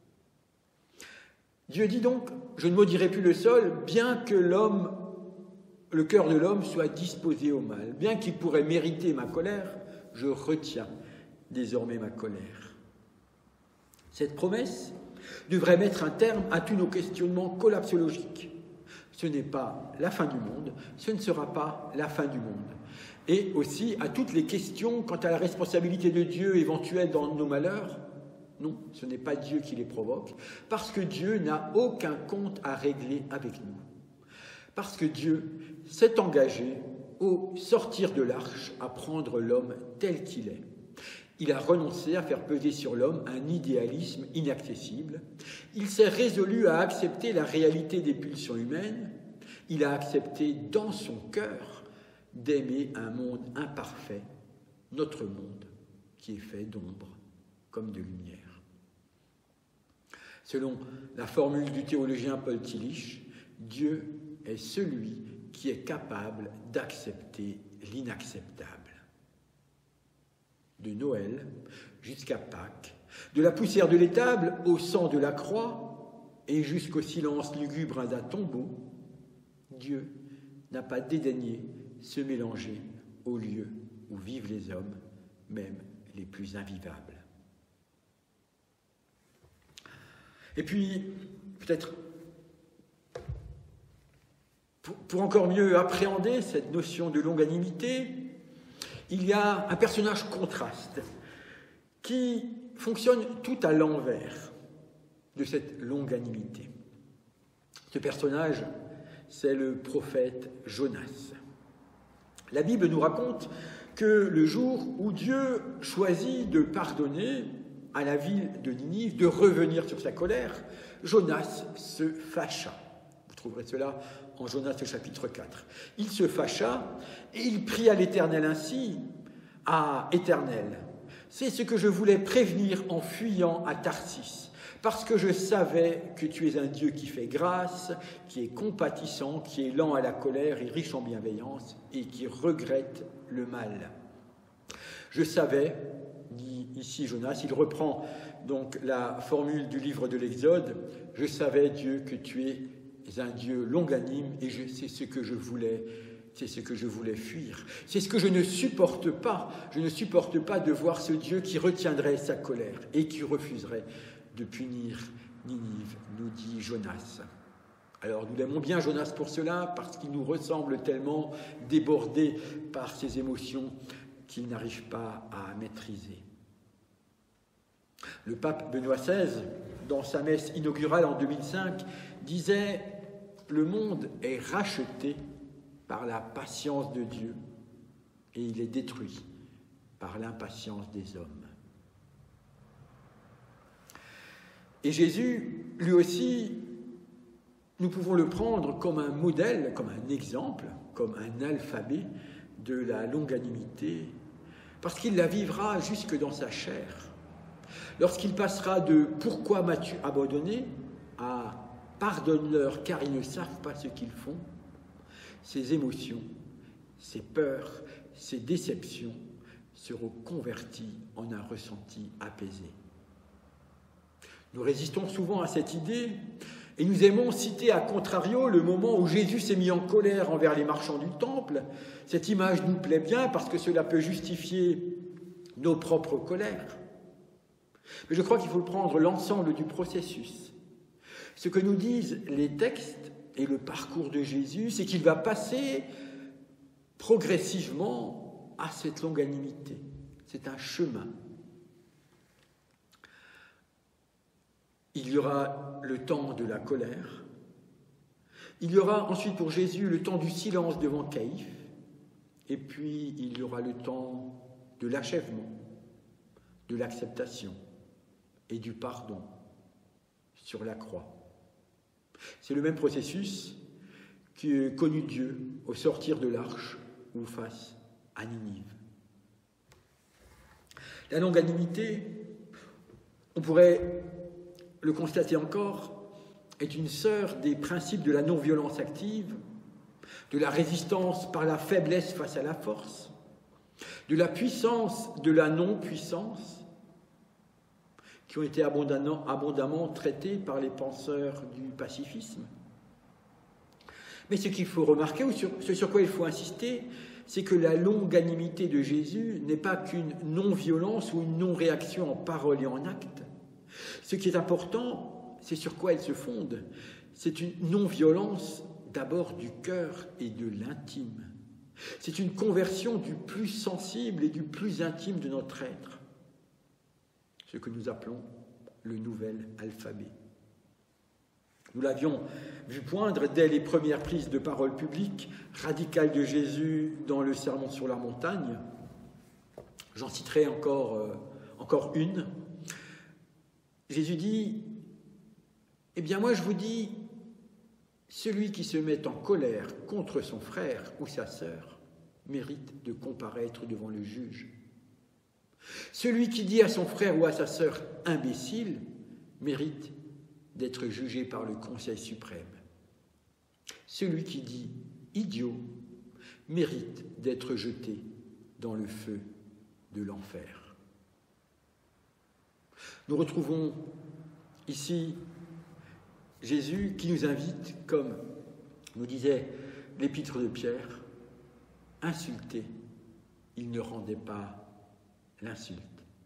Dieu dit donc, je ne maudirai plus le sol, bien que l'homme, le cœur de l'homme soit disposé au mal. Bien qu'il pourrait mériter ma colère, je retiens désormais ma colère. Cette promesse devrait mettre un terme à tous nos questionnements collapsologiques. Ce n'est pas la fin du monde, ce ne sera pas la fin du monde. Et aussi à toutes les questions quant à la responsabilité de Dieu éventuelle dans nos malheurs. Non, ce n'est pas Dieu qui les provoque, parce que Dieu n'a aucun compte à régler avec nous. Parce que Dieu s'est engagé au sortir de l'arche à prendre l'homme tel qu'il est. Il a renoncé à faire peser sur l'homme un idéalisme inaccessible. Il s'est résolu à accepter la réalité des pulsions humaines. Il a accepté dans son cœur d'aimer un monde imparfait, notre monde, qui est fait d'ombre comme de lumière. Selon la formule du théologien Paul Tillich, Dieu est celui qui est capable d'accepter l'inacceptable. De Noël jusqu'à Pâques, de la poussière de l'étable au sang de la croix et jusqu'au silence lugubre d'un tombeau, Dieu n'a pas dédaigné se mélanger au lieu où vivent les hommes, même les plus invivables. Et puis, peut-être, pour, pour encore mieux appréhender cette notion de longanimité, il y a un personnage contraste qui fonctionne tout à l'envers de cette longanimité. Ce personnage, c'est le prophète Jonas. La Bible nous raconte que le jour où Dieu choisit de pardonner à la ville de Ninive, de revenir sur sa colère, Jonas se fâcha. Vous trouverez cela en Jonas au chapitre quatre. Il se fâcha et il pria l'Éternel ainsi. « Ah, Éternel, c'est ce que je voulais prévenir en fuyant à Tarsis, parce que je savais que tu es un Dieu qui fait grâce, qui est compatissant, qui est lent à la colère et riche en bienveillance, et qui regrette le mal. Je savais, dit ici Jonas, il reprend donc la formule du livre de l'Exode, je savais, Dieu, que tu es un Dieu longanime, et je, c'est ce que je voulais C'est ce que je voulais fuir. C'est ce que je ne supporte pas. Je ne supporte pas de voir ce Dieu qui retiendrait sa colère et qui refuserait de punir Ninive, nous dit Jonas. Alors nous l'aimons bien Jonas pour cela, parce qu'il nous ressemble tellement, débordé par ses émotions qu'il n'arrive pas à maîtriser. Le pape Benoît seize, dans sa messe inaugurale en deux mille cinq, disait « Le monde est racheté par la patience de Dieu, et il est détruit par l'impatience des hommes. » Et Jésus, lui aussi, nous pouvons le prendre comme un modèle, comme un exemple, comme un alphabet de la longanimité, parce qu'il la vivra jusque dans sa chair. Lorsqu'il passera de « Pourquoi m'as-tu abandonné ?» à « Pardonne-leur car ils ne savent pas ce qu'ils font », ces émotions, ces peurs, ces déceptions seront converties en un ressenti apaisé. Nous résistons souvent à cette idée et nous aimons citer à contrario le moment où Jésus s'est mis en colère envers les marchands du temple. Cette image nous plaît bien parce que cela peut justifier nos propres colères. Mais je crois qu'il faut prendre l'ensemble du processus. Ce que nous disent les textes et le parcours de Jésus, c'est qu'il va passer progressivement à cette longanimité. C'est un chemin. Il y aura le temps de la colère. Il y aura ensuite pour Jésus le temps du silence devant Caïphe. Et puis il y aura le temps de l'achèvement, de l'acceptation et du pardon sur la croix. C'est le même processus que connut Dieu au sortir de l'arche ou face à Ninive. La longanimité, on pourrait le constater encore, est une sœur des principes de la non-violence active, de la résistance par la faiblesse face à la force, de la puissance de la non-puissance, qui ont été abondamment, abondamment traités par les penseurs du pacifisme. Mais ce qu'il faut remarquer, ou sur, ce sur quoi il faut insister, c'est que la longanimité de Jésus n'est pas qu'une non-violence ou une non-réaction en parole et en acte. Ce qui est important, c'est sur quoi elle se fonde. C'est une non-violence d'abord du cœur et de l'intime. C'est une conversion du plus sensible et du plus intime de notre être. Ce que nous appelons le nouvel alphabet. Nous l'avions vu poindre dès les premières prises de parole publiques radicales de Jésus dans le Sermon sur la montagne. J'en citerai encore, euh, encore une. Jésus dit « Eh bien moi je vous dis, celui qui se met en colère contre son frère ou sa sœur mérite de comparaître devant le juge. Celui qui dit à son frère ou à sa sœur « imbécile » mérite d'être jugé par le Conseil suprême. Celui qui dit « idiot » mérite d'être jeté dans le feu de l'enfer. Nous retrouvons ici Jésus qui nous invite, comme Nous disait l'épître de Pierre, insulté, il ne rendait pas l'insulte.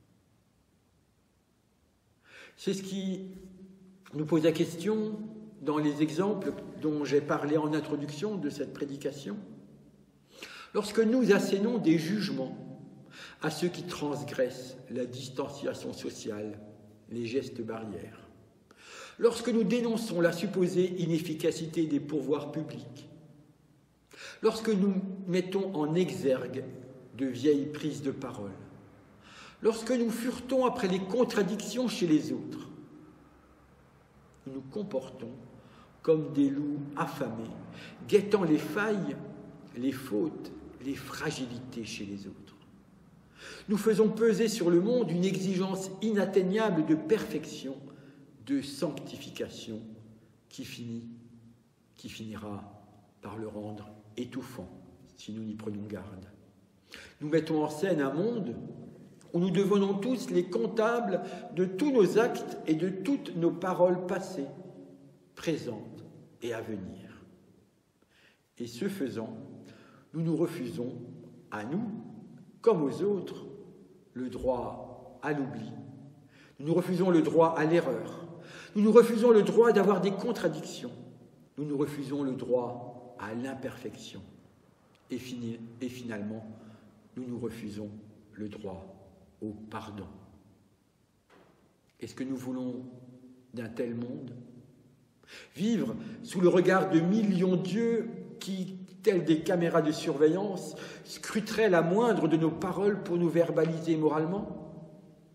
C'est ce qui nous pose la question dans les exemples dont j'ai parlé en introduction de cette prédication. Lorsque nous assénons des jugements à ceux qui transgressent la distanciation sociale, les gestes barrières, lorsque nous dénonçons la supposée inefficacité des pourvoirs publics, lorsque nous mettons en exergue de vieilles prises de parole, lorsque nous furetons après les contradictions chez les autres, nous nous comportons comme des loups affamés, guettant les failles, les fautes, les fragilités chez les autres. Nous faisons peser sur le monde une exigence inatteignable de perfection, de sanctification, qui finit, qui finira par le rendre étouffant, si nous n'y prenons garde. Nous mettons en scène un monde où nous devenons tous les comptables de tous nos actes et de toutes nos paroles passées, présentes et à venir. Et ce faisant, nous nous refusons, à nous, comme aux autres, le droit à l'oubli. Nous nous refusons le droit à l'erreur. Nous nous refusons le droit d'avoir des contradictions. Nous nous refusons le droit à l'imperfection. Et, fini, et finalement, nous nous refusons le droit au pardon. Est-ce que nous voulons d'un tel monde? Vivre sous le regard de millions d'yeux qui, tels des caméras de surveillance, scruteraient la moindre de nos paroles pour nous verbaliser moralement?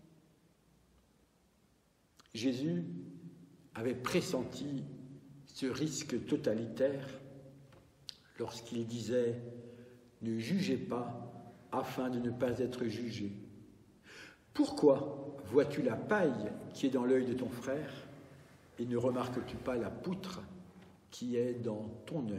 Jésus avait pressenti ce risque totalitaire lorsqu'il disait « Ne jugez pas afin de ne pas être jugé. Pourquoi vois-tu la paille qui est dans l'œil de ton frère et ne remarques-tu pas la poutre qui est dans ton œil ?»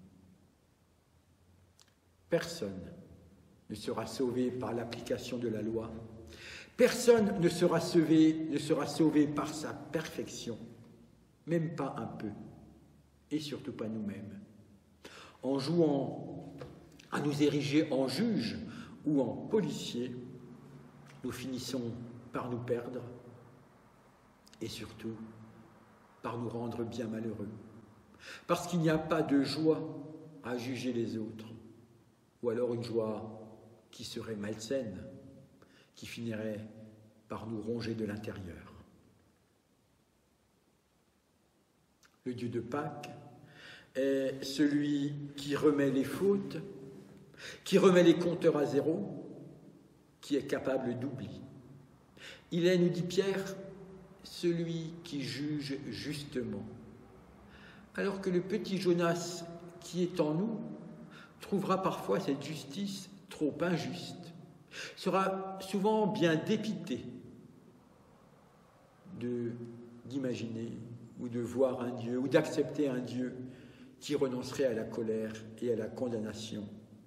Personne ne sera sauvé par l'application de la loi. Personne ne sera sauvé, ne sera sauvé par sa perfection, même pas un peu, et surtout pas nous-mêmes. En jouant à nous ériger en juge ou en policier, nous finissons par nous perdre et surtout par nous rendre bien malheureux. Parce qu'il n'y a pas de joie à juger les autres, ou alors une joie qui serait malsaine, qui finirait par nous ronger de l'intérieur. Le Dieu de Pâques est celui qui remet les fautes, qui remet les compteurs à zéro, qui est capable d'oubli. Il est, nous dit Pierre, celui qui juge justement. Alors que le petit Jonas qui est en nous trouvera parfois cette justice trop injuste, sera souvent bien dépité de, d'imaginer ou de voir un Dieu ou d'accepter un Dieu qui renoncerait à la colère et à la condamnation.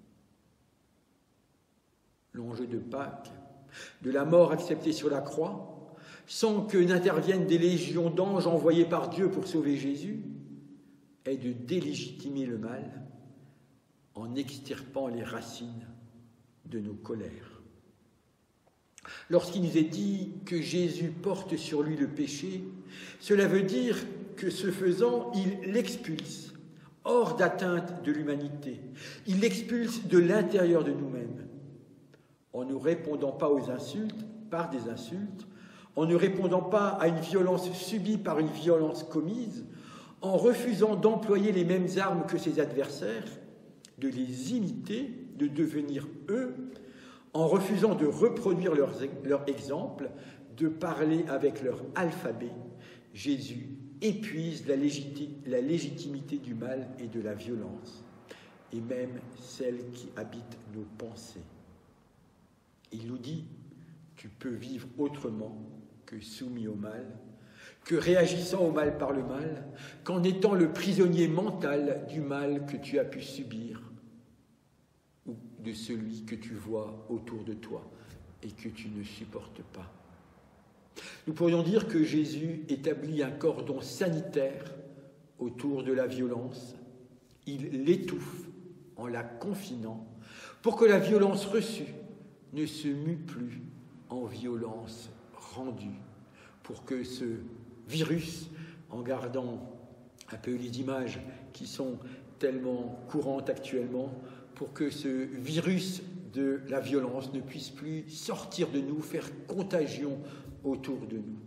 L'enjeu de Pâques, de la mort acceptée sur la croix, sans que n'interviennent des légions d'anges envoyés par Dieu pour sauver Jésus, est de délégitimer le mal en extirpant les racines de nos colères. Lorsqu'il nous est dit que Jésus porte sur lui le péché, cela veut dire que ce faisant, il l'expulse hors d'atteinte de l'humanité. Il l'expulse de l'intérieur de nous-mêmes, en ne répondant pas aux insultes par des insultes, en ne répondant pas à une violence subie par une violence commise, en refusant d'employer les mêmes armes que ses adversaires, de les imiter, de devenir eux, en refusant de reproduire leurs, leur exemple, de parler avec leur alphabet. Jésus épuise la, légiti- la légitimité du mal et de la violence, et même celle qui habite nos pensées. Il nous dit, tu peux vivre autrement que soumis au mal, que réagissant au mal par le mal, qu'en étant le prisonnier mental du mal que tu as pu subir ou de celui que tu vois autour de toi et que tu ne supportes pas. Nous pourrions dire que Jésus établit un cordon sanitaire autour de la violence, il l'étouffe en la confinant pour que la violence reçue ne se mue plus en violence rendue, pour que ce virus, en gardant un peu les images qui sont tellement courantes actuellement, pour que ce virus de la violence ne puisse plus sortir de nous, faire contagion autour de nous.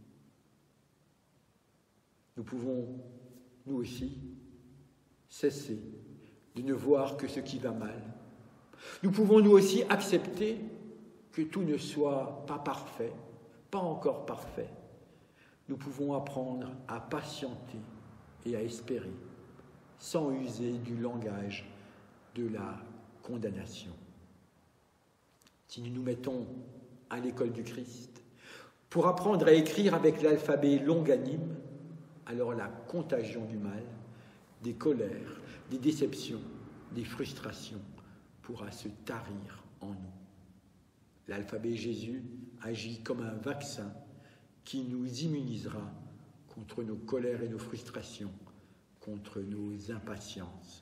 Nous pouvons, nous aussi, cesser de ne voir que ce qui va mal. Nous pouvons, nous aussi, accepter que tout ne soit pas parfait, pas encore parfait. Nous pouvons apprendre à patienter et à espérer, sans user du langage de la condamnation. Si nous nous mettons à l'école du Christ pour apprendre à écrire avec l'alphabet longanime, alors la contagion du mal, des colères, des déceptions, des frustrations pourra se tarir en nous. L'alphabet Jésus agit comme un vaccin qui nous immunisera contre nos colères et nos frustrations, contre nos impatiences.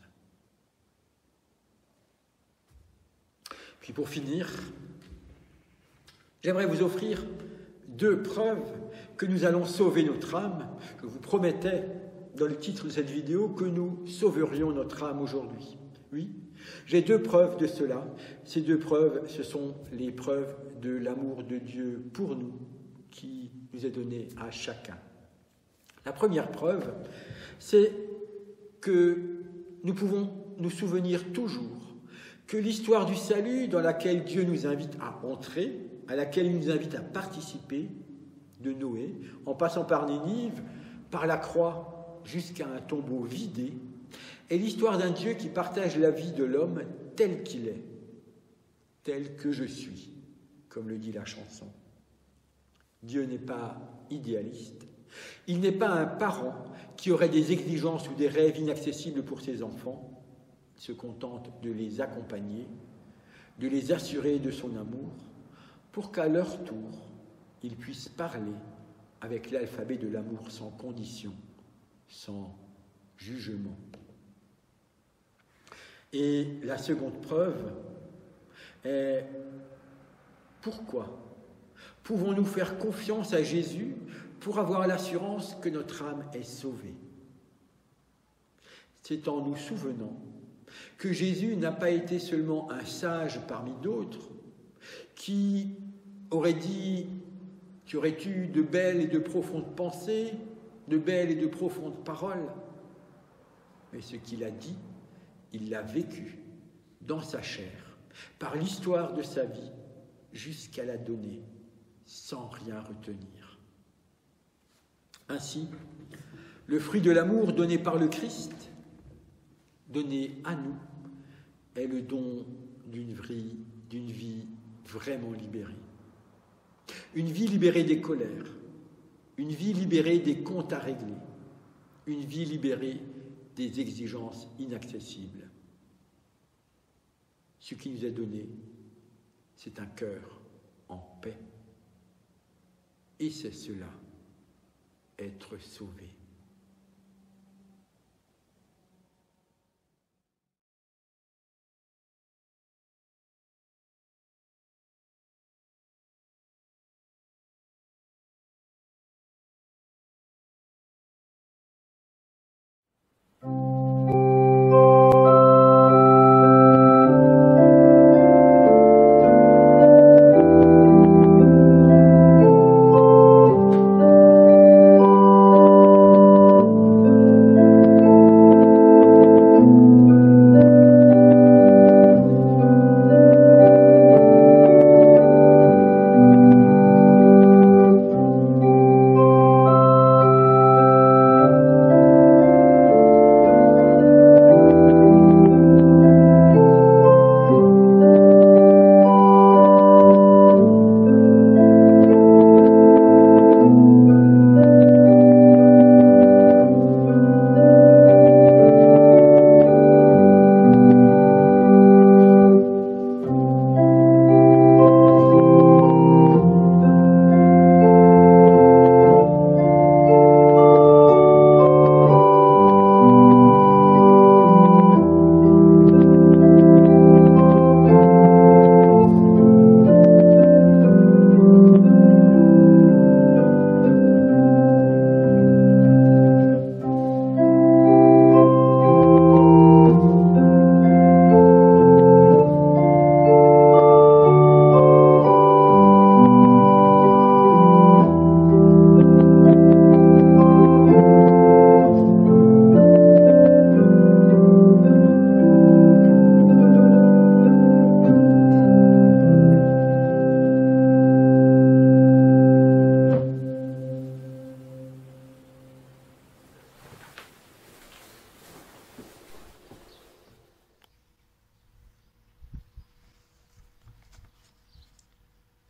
Puis pour finir, j'aimerais vous offrir deux preuves que nous allons sauver notre âme. Je vous promettais, dans le titre de cette vidéo, que nous sauverions notre âme aujourd'hui. Oui, j'ai deux preuves de cela. Ces deux preuves, ce sont les preuves de l'amour de Dieu pour nous, qui nous est donné à chacun. La première preuve, c'est que nous pouvons nous souvenir toujours que l'histoire du salut dans laquelle Dieu nous invite à entrer, à laquelle il nous invite à participer, de Noé, en passant par Ninive, par la croix jusqu'à un tombeau vidé, est l'histoire d'un Dieu qui partage la vie de l'homme tel qu'il est, tel que je suis, comme le dit la chanson. Dieu n'est pas idéaliste, il n'est pas un parent qui aurait des exigences ou des rêves inaccessibles pour ses enfants. Il se contente de les accompagner, de les assurer de son amour, pour qu'à leur tour, ils puissent parler avec l'alphabet de l'amour sans condition, sans jugement. Et la seconde preuve est pourquoi pouvons-nous faire confiance à Jésus pour avoir l'assurance que notre âme est sauvée? C'est en nous souvenant que Jésus n'a pas été seulement un sage parmi d'autres, qui aurait dit, qui aurait eu de belles et de profondes pensées, de belles et de profondes paroles, mais ce qu'il a dit, il l'a vécu dans sa chair, par l'histoire de sa vie, jusqu'à la donner, sans rien retenir. Ainsi, le fruit de l'amour donné par le Christ, donné à nous, est le don d'une vie, d'une vie vraiment libérée. Une vie libérée des colères, une vie libérée des comptes à régler, une vie libérée des exigences inaccessibles. Ce qui nous est donné, c'est un cœur en paix. Et c'est cela, être sauvé.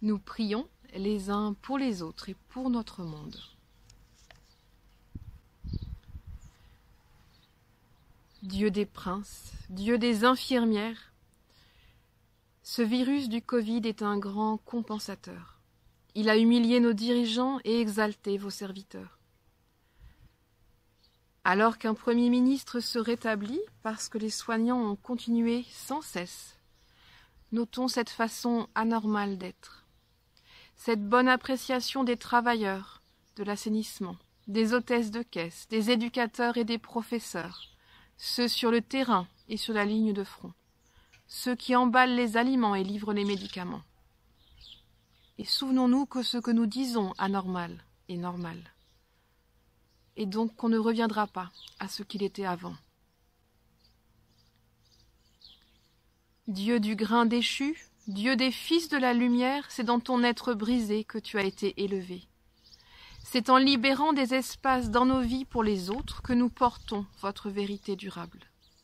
Nous prions les uns pour les autres et pour notre monde. Dieu des princes, Dieu des infirmières, ce virus du Covid est un grand compensateur. Il a humilié nos dirigeants et exalté vos serviteurs. Alors qu'un Premier ministre se rétablit parce que les soignants ont continué sans cesse, notons cette façon anormale d'être, cette bonne appréciation des travailleurs, de l'assainissement, des hôtesses de caisse, des éducateurs et des professeurs, ceux sur le terrain et sur la ligne de front, ceux qui emballent les aliments et livrent les médicaments. Et souvenons-nous que ce que nous disons anormal est normal, et donc qu'on ne reviendra pas à ce qu'il était avant. Dieu du grain déchu, Dieu des fils de la lumière, c'est dans ton être brisé que tu as été élevé. C'est en libérant des espaces dans nos vies pour les autres que nous portons votre vérité durable.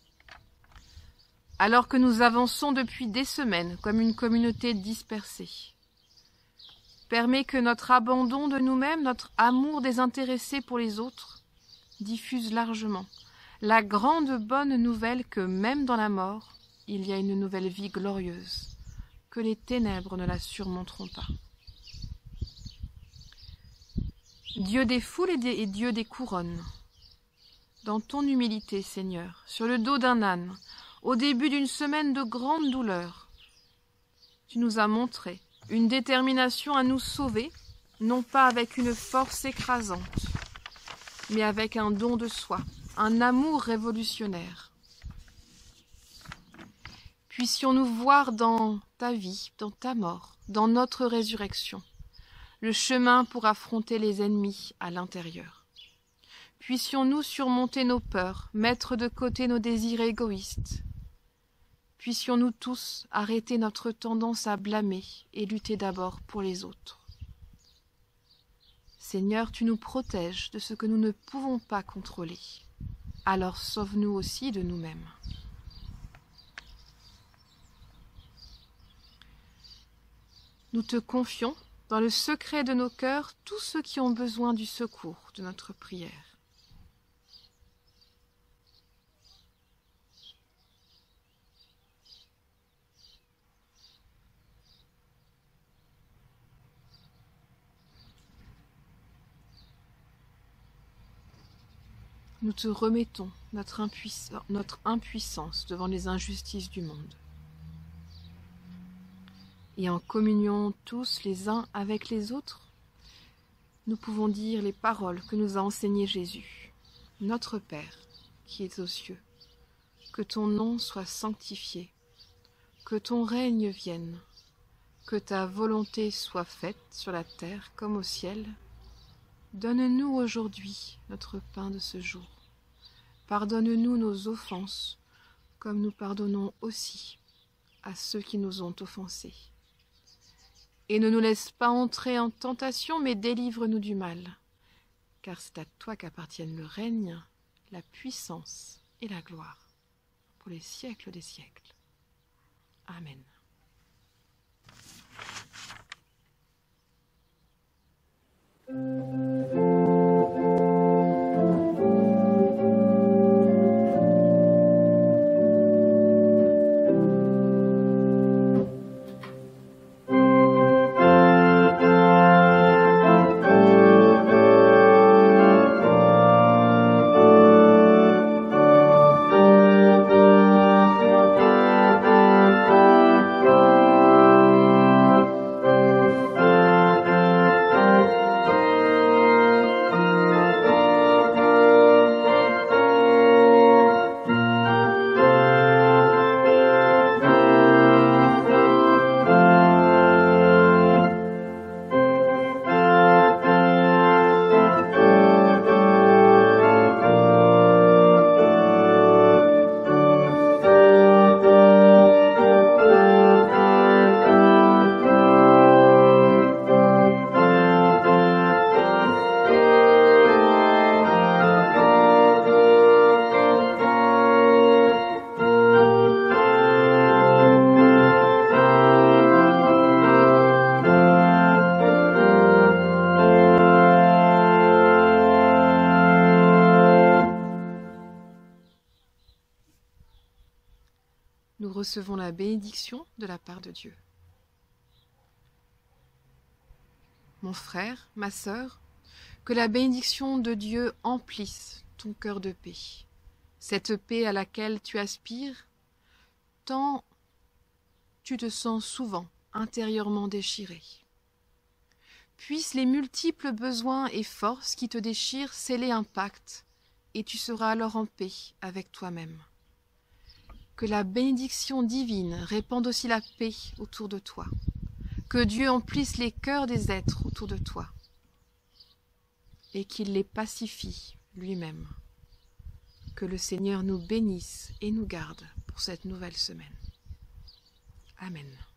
Alors que nous avançons depuis des semaines comme une communauté dispersée, permets que notre abandon de nous-mêmes, notre amour désintéressé pour les autres, diffuse largement la grande bonne nouvelle que même dans la mort, il y a une nouvelle vie glorieuse, que les ténèbres ne la surmonteront pas. Dieu des foules et, des, et Dieu des couronnes, dans ton humilité, Seigneur, sur le dos d'un âne, au début d'une semaine de grande douleur, tu nous as montré une détermination à nous sauver, non pas avec une force écrasante, mais avec un don de soi, un amour révolutionnaire. Puissions-nous voir dans ta vie, dans ta mort, dans notre résurrection, le chemin pour affronter les ennemis à l'intérieur. Puissions-nous surmonter nos peurs, mettre de côté nos désirs égoïstes. Puissions-nous tous arrêter notre tendance à blâmer et lutter d'abord pour les autres. Seigneur, tu nous protèges de ce que nous ne pouvons pas contrôler. Alors sauve-nous aussi de nous-mêmes. Nous te confions dans le secret de nos cœurs tous ceux qui ont besoin du secours de notre prière. Nous te remettons notre, impuiss- notre impuissance devant les injustices du monde. Et en communion tous les uns avec les autres, nous pouvons dire les paroles que nous a enseignées Jésus. Notre Père, qui es aux cieux, que ton nom soit sanctifié, que ton règne vienne, que ta volonté soit faite sur la terre comme au ciel. Donne-nous aujourd'hui notre pain de ce jour. Pardonne-nous nos offenses, comme nous pardonnons aussi à ceux qui nous ont offensés. Et ne nous laisse pas entrer en tentation, mais délivre-nous du mal, car c'est à toi qu'appartiennent le règne, la puissance et la gloire, pour les siècles des siècles. Amen. nous recevons la bénédiction de la part de Dieu. Mon frère, ma sœur, que la bénédiction de Dieu emplisse ton cœur de paix, cette paix à laquelle tu aspires, tant tu te sens souvent intérieurement déchiré. Puissent les multiples besoins et forces qui te déchirent sceller un pacte, et tu seras alors en paix avec toi-même. Que la bénédiction divine répande aussi la paix autour de toi. Que Dieu emplisse les cœurs des êtres autour de toi et qu'il les pacifie lui-même. Que le Seigneur nous bénisse et nous garde pour cette nouvelle semaine. Amen.